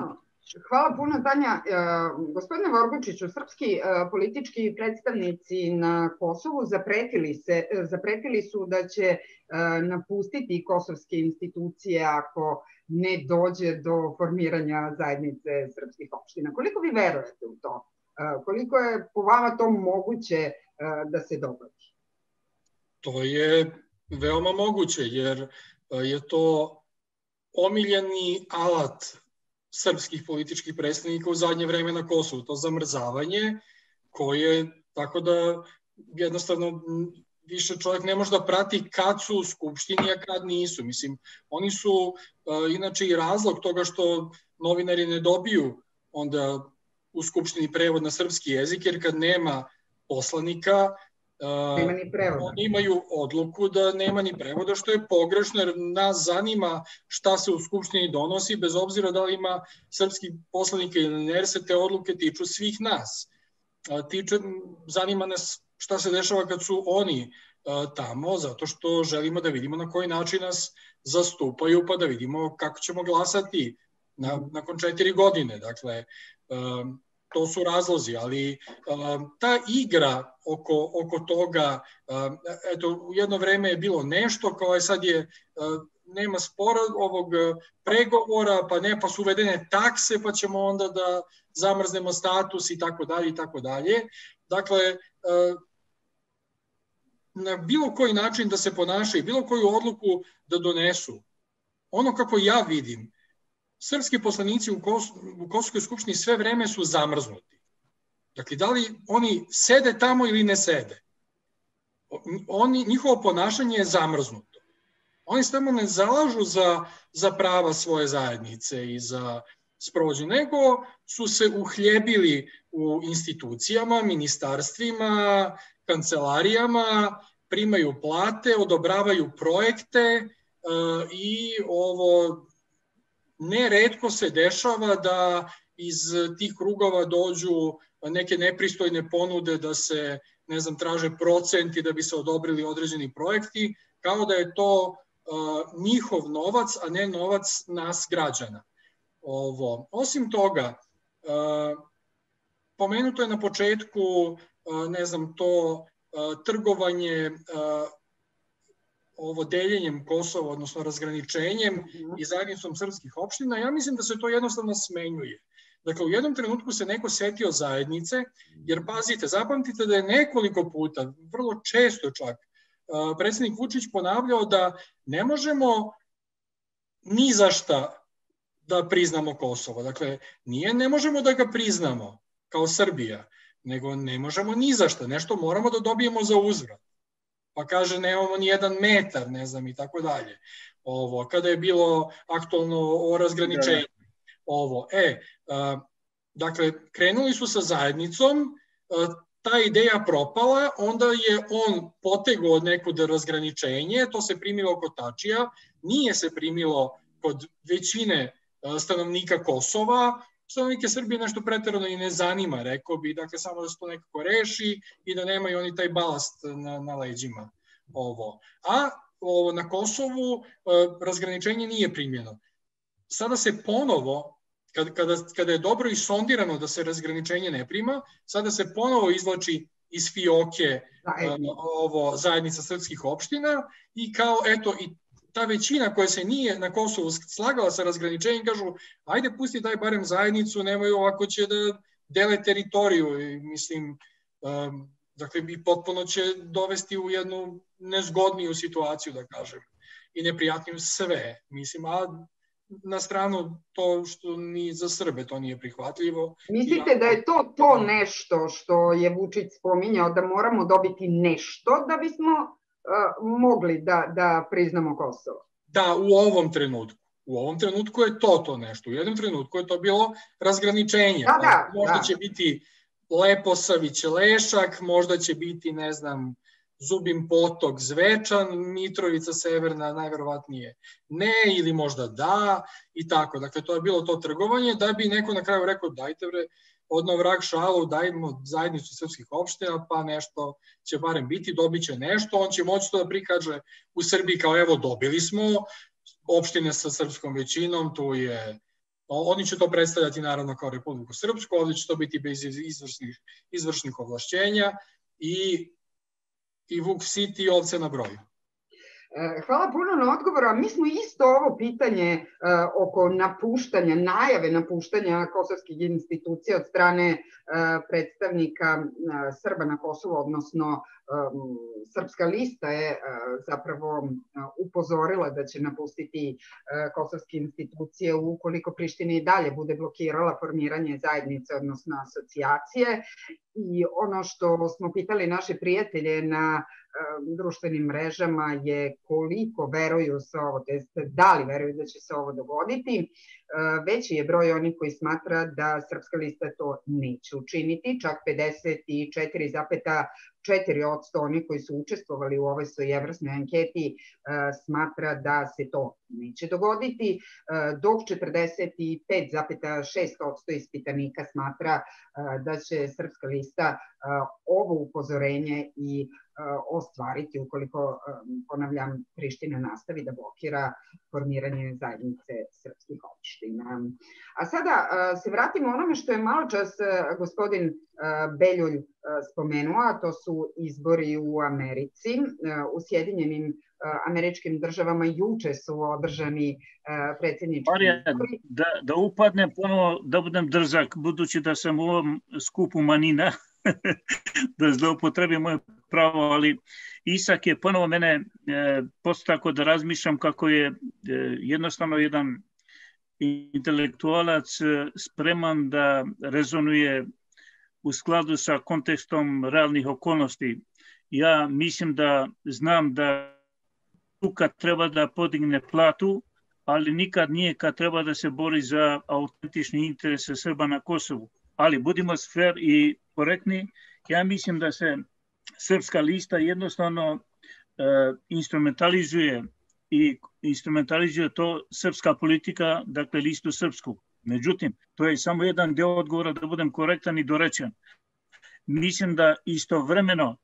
Hvala puno, Tanja. Gospodine Vorgučiću, srpski politički predstavnici na Kosovu zapretili su da će napustiti kosovske institucije ako ne dođe do formiranja zajednice srpskih opština. Koliko vi verujete u to? Koliko je po vama to moguće da se dogodi? To je veoma moguće, jer je to omiljeni alat srpskih političkih predstavnika u zadnje vreme na Kosovu, to zamrzavanje, koje, tako da jednostavno više čovjek ne može da prati kad su u Skupštini, a kad nisu. Mislim, oni su inače i razlog toga što novinari ne dobiju onda u Skupštini prevod na srpski jezik, jer kad nema poslanika, oni imaju odluku da nema ni prevoda, što je pogrešno, jer nas zanima šta se u Skupštini donosi, bez obzira da li ima srpskih poslanika ili ne, jer se te odluke tiču svih nas. Zanima nas šta se dešava kad su oni tamo, zato što želimo da vidimo na koji način nas zastupaju, pa da vidimo kako ćemo glasati nakon 4 godine. Dakle, to su razlozi, ali ta igra oko toga, eto, u jedno vreme je bilo nešto, kao je sad nema spora ovog pregovora, pa su uvedene takse, pa ćemo onda da zamrznemo status i tako dalje i tako dalje. Dakle, na bilo koji način da se ponašaju, bilo koju odluku da donesu, ono kako ja vidim, srpski poslanici u Kosovskoj skupštini sve vreme su zamrznuti. Dakle, da li oni sede tamo ili ne sede? Njihovo ponašanje je zamrznuto. Oni se tamo ne zalažu za prava svoje zajednice i za sprovođenje, nego su se uhljebili u institucijama, ministarstvima, kancelarijama, primaju plate, odobravaju projekte i ovo neretko se dešava da iz tih krugova dođu neke nepristojne ponude da se, ne znam, traže procenti da bi se odobrili određeni projekti, kao da je to njihov novac, a ne novac nas građana. Osim toga, pomenuto je na početku, ne znam, to trgovanje ovo deljenjem Kosova, odnosno razgraničenjem i zajednicom srpskih opština, ja mislim da se to jednostavno smenjuje. Dakle, u jednom trenutku se neko setio zajednice, jer pazite, zapamtite da je nekoliko puta, vrlo često čak, predsjednik Vučić ponavljao da ne možemo ni za šta da priznamo Kosovo. Dakle, ne možemo da ga priznamo kao Srbija, nego ne možemo ni za šta, nešto moramo da dobijemo za uzvrat. Pa kaže nemamo ni 1 metar, ne znam, i tako dalje. Kada je bilo aktualno o razgraničenju. Dakle, krenuli su sa zajednicom, ta ideja propala, onda je on potegao nekud razgraničenje, to se primilo kod Tačija, nije se primilo kod većine stanovnika Kosova, stanovnike Srbije nešto preterano i ne zanima, rekao bi, dakle, samo da se to nekako reši i da nemaju oni taj balast na leđima. A na Kosovu razgraničenje nije primljeno. Sada se ponovo, kada je dobro isondirano da se razgraničenje ne prima, sada se ponovo izvlači iz fioke zajednica srpskih opština i kao, eto, i ta većina koja se nije na Kosovu slagala sa razgraničenjem, kažu, ajde pusti daj barem zajednicu, nemaju ovako će da dele teritoriju, i mislim, dakle, i potpuno će dovesti u jednu nezgodniju situaciju, da kažem, i neprijatniju sve, mislim, a na stranu to što ni za Srbe to nije prihvatljivo. Mislite da je to nešto što je Vučić spominjao, da moramo dobiti nešto da bismo mogli da priznamo Kosovo? Da, u ovom trenutku. U ovom trenutku je to nešto. U jednom trenutku je to bilo razgraničenje. Možda će biti Leposavić Lešak, možda će biti, ne znam, Zubin Potok Zvečan, Mitrovica Severna najverovatnije ne, ili možda da, i tako. Dakle, to je bilo to trgovanje, da bi neko na kraju rekao, dajte bre, odno vrag šalu, dajmo zajednicu srpskih opština, pa nešto će barem biti, dobit će nešto, on će moći to da prikaže u Srbiji kao evo dobili smo opštine sa srpskom većinom, tu je Oni će to predstavljati naravno kao Republiku Srpsku, ovdje će to biti bez izvršnih ovlašćenja i Vuk sit i ovce na broju. Hvala puno na odgovoru, a mi smo isto ovo pitanje oko napuštanja, najave napuštanja kosovskih institucija od strane predstavnika Srba na Kosovu, odnosno Srpska lista je zapravo upozorila da će napustiti kosovske institucije ukoliko Priština i dalje bude blokirala formiranje zajednice, odnosno asocijacije. I ono što smo pitali naše prijatelje na društvenim mrežama je koliko veruju se ovo, da li veruju da će se ovo dogoditi. Veći je broj onih koji smatra da Srpska lista to neće učiniti, čak 54,4% onih koji su učestvovali u ovoj svojevrsnoj anketi smatra da se to neće dogoditi, dok 45,6% ispitanika smatra da će Srpska lista ovo upozorenje i ostvariti ukoliko, ponavljam, Priština nastavi da blokira formiranje zajednice srpskih opština. A sada se vratimo onome što je malo čas gospodin Beljulj spomenuo, a to su izbori u Americi. U Sjedinjenim Američkim Državama juče su održani predsjednički izbori. Da upadnem ponovo, da budem drzak, budući da sam u ovom skupu manjina, da zloupotrebim moje pravo, ali Isak je ponovo mene postakao da razmišljam kako je jednostavno jedan intelektualac spreman da rezonuje u skladu sa kontekstom realnih okolnosti. Ja mislim da znam da kad treba da podigne platu, ali nikad nije kad treba da se bori za autentične interese Srba na Kosovu. Ali budimo fair i korektni, ja mislim da se Srpska lista jednostavno instrumentalizuje i instrumentalizuje to srpska politika, dakle listu srpsku. Međutim, to je samo jedan deo odgovora, da budem korektan i dorečen. Mislim da istovremeno,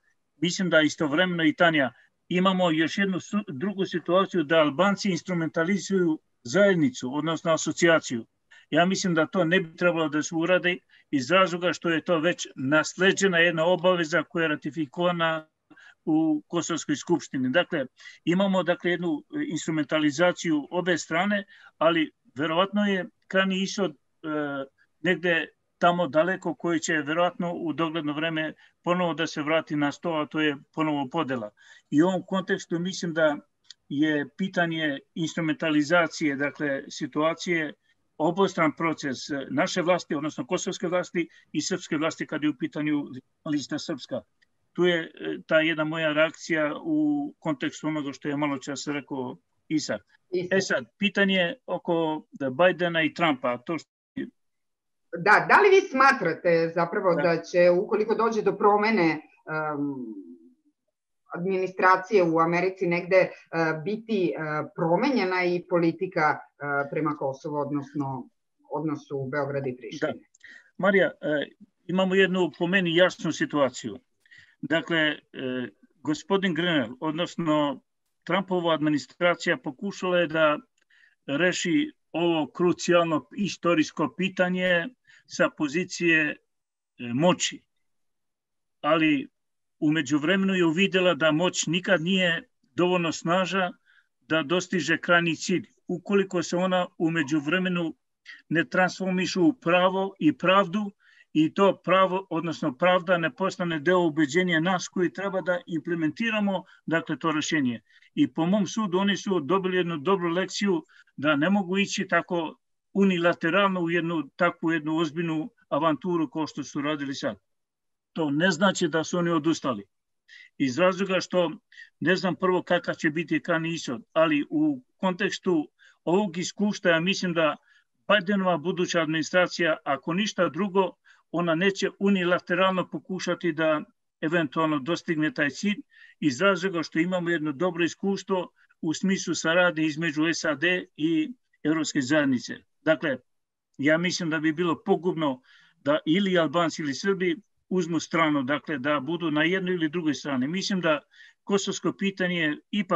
i Tanja, imamo još jednu drugu situaciju da Albanci instrumentalizuju zajednicu, odnosno asocijaciju. Ja mislim da to ne bi trebalo da se uradi iz razloga što je to već nasleđena jedna obaveza koja je ratifikovana u Kosovskoj skupštini. Dakle, imamo jednu instrumentalizaciju obe strane, ali verovatno je krajnji ishod negde tamo daleko koji će verovatno u dogledno vreme ponovo da se vrati na sto, a to je ponovo podela. I u ovom kontekstu mislim da je pitanje instrumentalizacije, dakle situacije, obostran proces naše vlasti, odnosno kosovske vlasti i srpske vlasti kad je u pitanju lista srpska. Tu je ta jedna moja reakcija u kontekstu onoga što je malo čas rekao Isak. Sad, pitanje oko Bajdena i Trumpa. Da li vi smatrate zapravo da će, ukoliko dođe do promene administracije u Americi negde, biti promenjena i politika prema Kosovu, odnosno odnosu Beograda i Prištine? Da. Marija, imamo jednu po meni jasnu situaciju. Dakle, gospodin Grenell, odnosno Trumpova administracija pokušala je da reši ovo krucijalno istorijsko pitanje sa pozicije moći. Ali u međuvremenu je uvidjela da moć nikad nije dovoljno snažna da dostiže krajnji cilj. Ukoliko se ona u međuvremenu ne transformišu u pravo i pravdu, i to pravo, odnosno pravda, ne postane deo ubeđenja nas koji treba da implementiramo, dakle, to rešenje. I po mom sudu oni su dobili jednu dobru lekciju da ne mogu ići tako unilateralno u takvu jednu ozbiljnu avanturu kao što su radili sad. To ne znači da su oni odustali. Iz razloga što ne znam prvo kakav će biti krajnji ishod, ali u kontekstu ovog iskustva ja mislim da Bajdenova buduća administracija, ako ništa drugo, ona neće unilateralno pokušati da eventualno dostigne taj cilj iz razloga što imamo jedno dobro iskustvo u smislu saradnje između SAD i Evropske zajednice. Dakle, ja mislim da bi bilo pogubno da ili Albanci ili Srbi uzmu stranu, dakle da budu na jednoj ili drugoj strani. Mislim da kosovsko pitanje ipak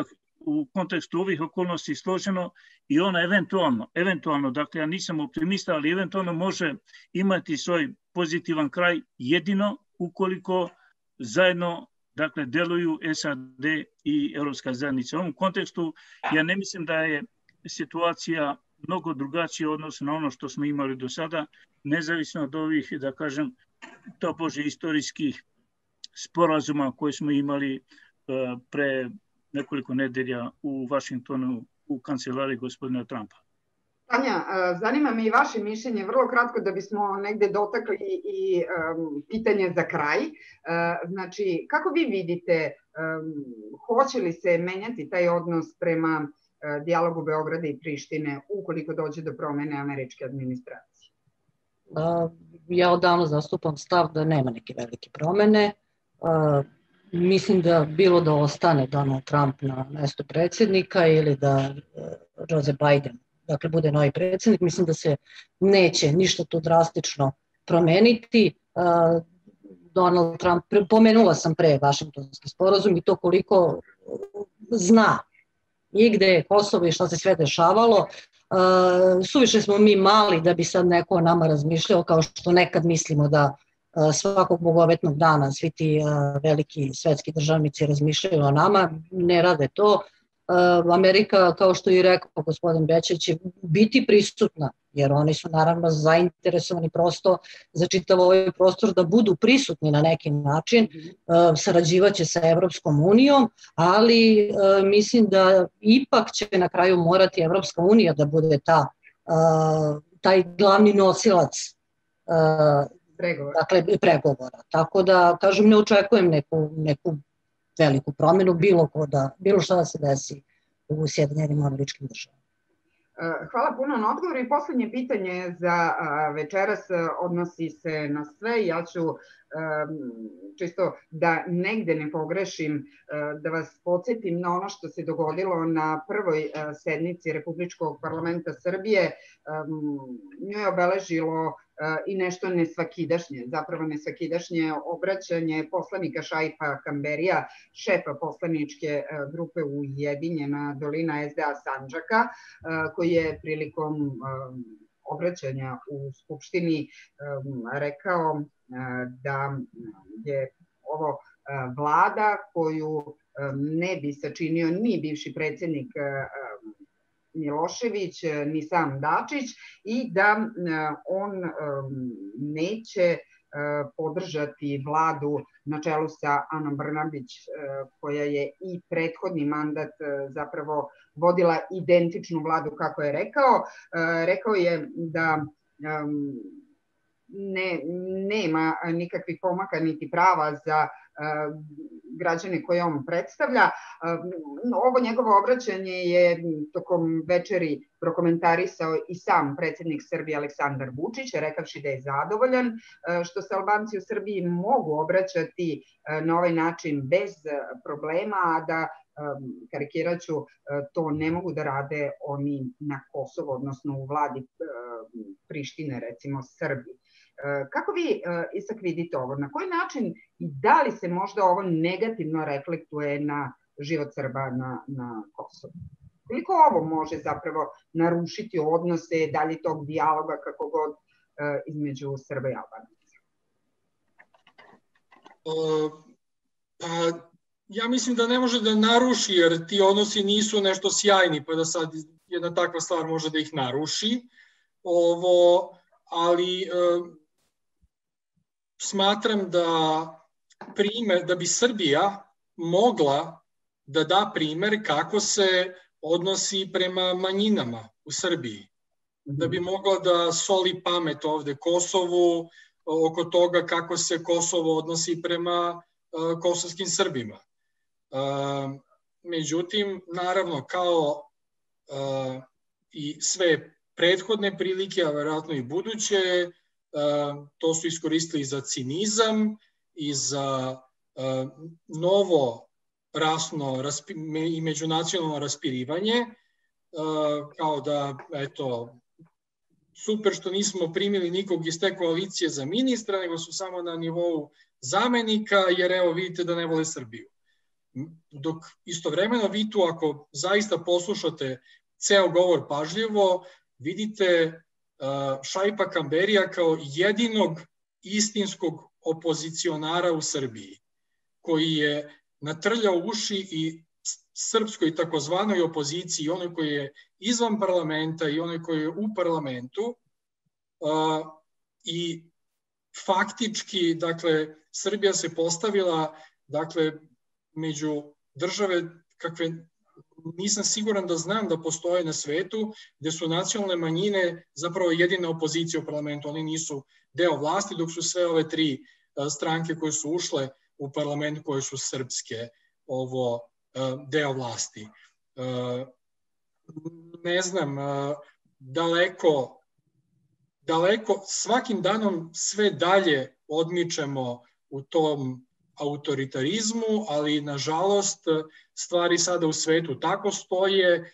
u kontekstu ovih okolnosti složeno i ona eventualno, dakle ja nisam optimista, ali eventualno može imati svoj pozitivan kraj jedino ukoliko zajedno dakle deluju SAD i Evropska zajednica. U ovom kontekstu ja ne mislim da je situacija mnogo drugačija odnosno na ono što smo imali do sada, nezavisno od ovih, da kažem, tobože istorijskih sporazuma koje smo imali pre nekoliko nedelja u Vašingtonu u kancelariji gospodina Trumpa. Tanja, zanima me i vaše mišljenje, vrlo kratko da bismo negde dotakli i pitanje za kraj. Znači, kako vi vidite, hoće li se menjati taj odnos prema dijalogu Beograda i Prištine ukoliko dođe do promene američke administracije? Ja odavno zastupam stav da nema neke velike promene. Mislim da bilo da ostane Donald Trump na mestu predsjednika ili da Joseph Biden dakle bude novi predsjednik, mislim da se neće ništa tu drastično promeniti. Donald Trump, pomenula sam pre Vašingtonski sporazum i to koliko zna i gde je Kosovo i šta se sve dešavalo. Suviše smo mi mali da bi sad neko o nama razmišljao kao što nekad mislimo da svakog bogovetnog dana svi ti veliki svetski državnici razmišljaju o nama, ne rade to. Amerika, kao što je rekao gospodin Bečić, će biti prisutna, jer oni su naravno zainteresovani prosto za čitav ovaj prostor da budu prisutni na neki način, sarađivaće sa Evropskom unijom, ali mislim da ipak će na kraju morati Evropska unija da bude taj glavni nosilac pregovora. Tako da, kažem, ne očekujem neku veliku promjenu, bilo što da se desi u Sjedinjenim Američkim Državama. Hvala puno na odgovor i poslednje pitanje za večeras odnosi se na sve. Ja ću čisto da negde ne pogrešim, da vas podsjetim na ono što se dogodilo na prvoj sednici Republičkog parlamenta Srbije. Nju je obeležilo i nešto nesvakidašnje, zapravo nesvakidašnje obraćanje poslanika Šaipa Kamberija, šefa poslaničke grupe Ujedinjena dolina SDA Sandžaka, koji je prilikom obraćanja u Skupštini rekao da je ovo vlada koju ne bi sačinio ni bivši predsjednik Milošević, ni sam Dačić i da on neće podržati vladu na čelu sa Anom Brnabić, koja je i prethodni mandat zapravo vodila identičnu vladu kako je rekao. Rekao je da nema nikakvih pomaka niti prava za građane koje on predstavlja. Ovo njegovo obraćanje je tokom večeri prokomentarisao i sam predsjednik Srbije Aleksandar Vučić, rekavši da je zadovoljan što se Albanci u Srbiji mogu obraćati na ovaj način bez problema, a da, karikiraću, to ne mogu da rade oni na Kosovo, odnosno u vladi Prištine, recimo Srbiji. Kako vi, Isak, vidite ovo? Na koji način i da li se možda ovo negativno reflektuje na život Srba na Kosovu? Koliko ovo može zapravo narušiti odnose dalje tog dijaloga kako god između Srba i Albanaca? Ja mislim da ne može da naruši, jer ti odnosi nisu nešto sjajni, pa da sad jedna takva stvar može da ih naruši. Ali smatram da bi Srbija mogla da da primer kako se odnosi prema manjinama u Srbiji. Da bi mogla da soli pamet ovde Kosovu oko toga kako se Kosovo odnosi prema kosovskim Srbima. Međutim, naravno, kao i sve prethodne prilike, a verovatno i buduće, to su iskoristili za cinizam i za novo rasno i međunacionalno raspirivanje, kao da, eto, super što nismo primili nikog iz te koalicije za ministra, nego su samo na nivou zamenika, jer evo vidite da ne vole Srbiju. dok istovremeno vi tu, ako zaista poslušate ceo govor pažljivo, vidite Šaipa Kamberija kao jedinog istinskog opozicionara u Srbiji, koji je natrljao uši i srpskoj takozvanoj opoziciji, onoj koji je izvan parlamenta i onoj koji je u parlamentu, i faktički, dakle, Srbija se postavila, dakle, među države kakve nisam siguran da znam da postoje na svetu, gde su nacionalne manjine zapravo jedina opozicija u parlamentu. Oni nisu deo vlasti, dok su sve ove tri stranke koje su ušle u parlament, koje su srpske, deo vlasti. Ne znam, daleko, svakim danom sve dalje odmičemo u tom autoritarizmu, ali nažalost stvari sada u svetu tako stoje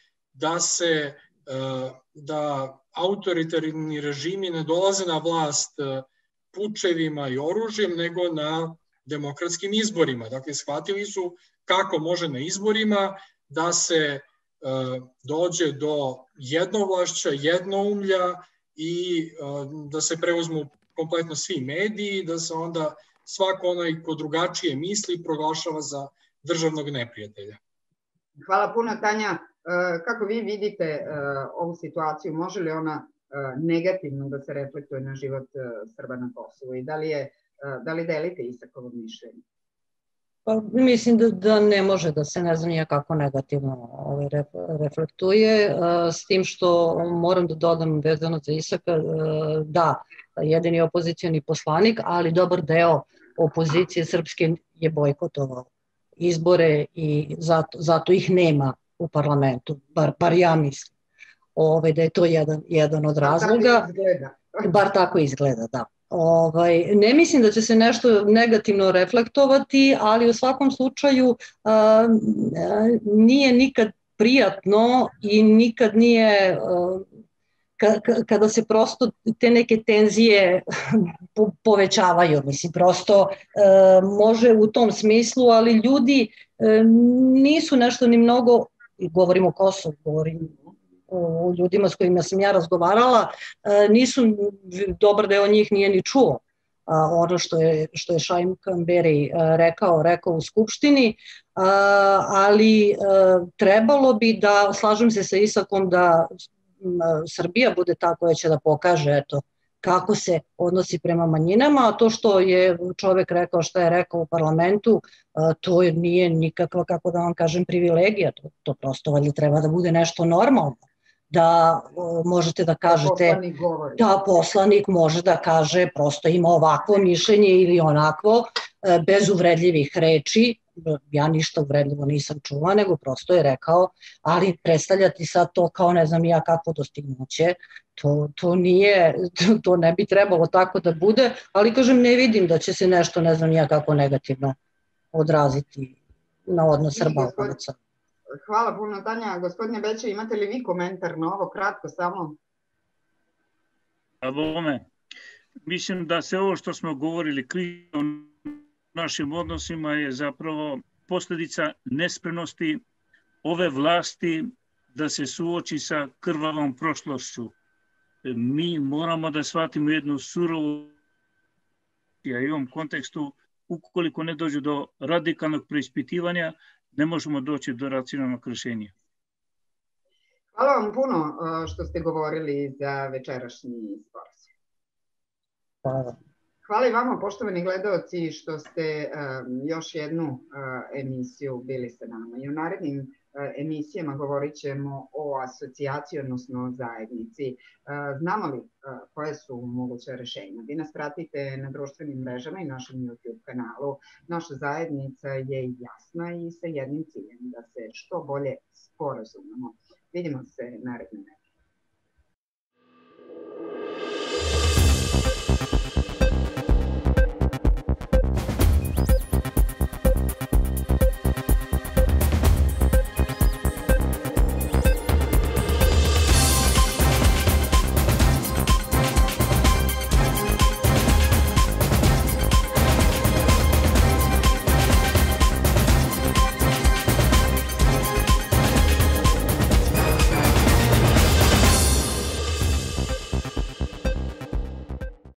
da autoritarni režimi ne dolaze na vlast pučevima i oružjem, nego na demokratskim izborima. Dakle, shvatili su kako može na izborima da se dođe do jednovlašća, jednoumlja i da se preuzmu kompletno svi mediji, da se onda svako onaj ko drugačije misli proglašava za državnog neprijatelja. Hvala puno, Tanja. Kako vi vidite ovu situaciju? Može li ona negativno da se reflektuje na život Srba na Kosovu i da li delite Isakovo mišljenje? Pa, mislim da ne može da se ne znam nikako negativno reflektuje, s tim što moram da dodam vezano za Isaka, da, jedini opozicioni poslanik, ali dobar deo opozicije srpske je bojkotovao izbore i zato ih nema u parlamentu, bar ja mislim da je to jedan od razloga. Bar tako izgleda, da. Ne mislim da će se nešto negativno reflektovati, ali u svakom slučaju nije nikad prijatno i nikad nije, kada se prosto te neke tenzije povećavaju, mislim, prosto može u tom smislu, ali ljudi nisu nešto ni mnogo, govorim o Kosovu, govorim o ljudima s kojima sam ja razgovarala, dobar deo njih nije ni čuo ono što je Šaip Kamberi rekao u Skupštini, ali trebalo bi da, slažem se sa Isakom, da Srbija bude ta koja će da pokaže kako se odnosi prema manjinama, a to što je čovek rekao, što je rekao u parlamentu, to nije nikakva, kako da vam kažem, privilegija, to prosto valjda treba da bude nešto normalno, da možete da kažete, da poslanik može da kaže prosto ima ovakvo mišljenje ili onakvo, bez uvredljivih reči. Ja ništa uvredljivo nisam čula, nego prosto je rekao, ali predstavljati sad to kao ne znam ja kakvo dostignuće, to ne bi trebalo tako da bude, ali kažem, ne vidim da će se nešto ne znam ja kako negativno odraziti na odnos Srba-Albanaca. Hvala puno, Tanja. Gospodine Beća, imate li vi komentar na ovo, kratko samo? Mislim da se ovo što smo govorili o našim odnosima je zapravo posljedica nespremnosti ove vlasti da se suoči sa krvavom prošlošću. Mi moramo da shvatimo jednu surovu i u ovom kontekstu, ukoliko ne dođe do radikalnog preispitivanja, ne možemo doći do racionalnog rešenja. Hvala vam puno što ste govorili za večerašnji sporazum. Hvala. Hvala i vama, poštovani gledaoci, što ste još jednu emisiju bili sa nama. I u narednim emisijama govorit ćemo o asocijaciji, odnosno zajednici. Znamo li koje su moguće rešenja? Vi nas pratite na društvenim mrežama i našem YouTube kanalu. Naša zajednica je jasna i sa jednim ciljem, da se što bolje sporazumemo. Vidimo se naredne nedelje.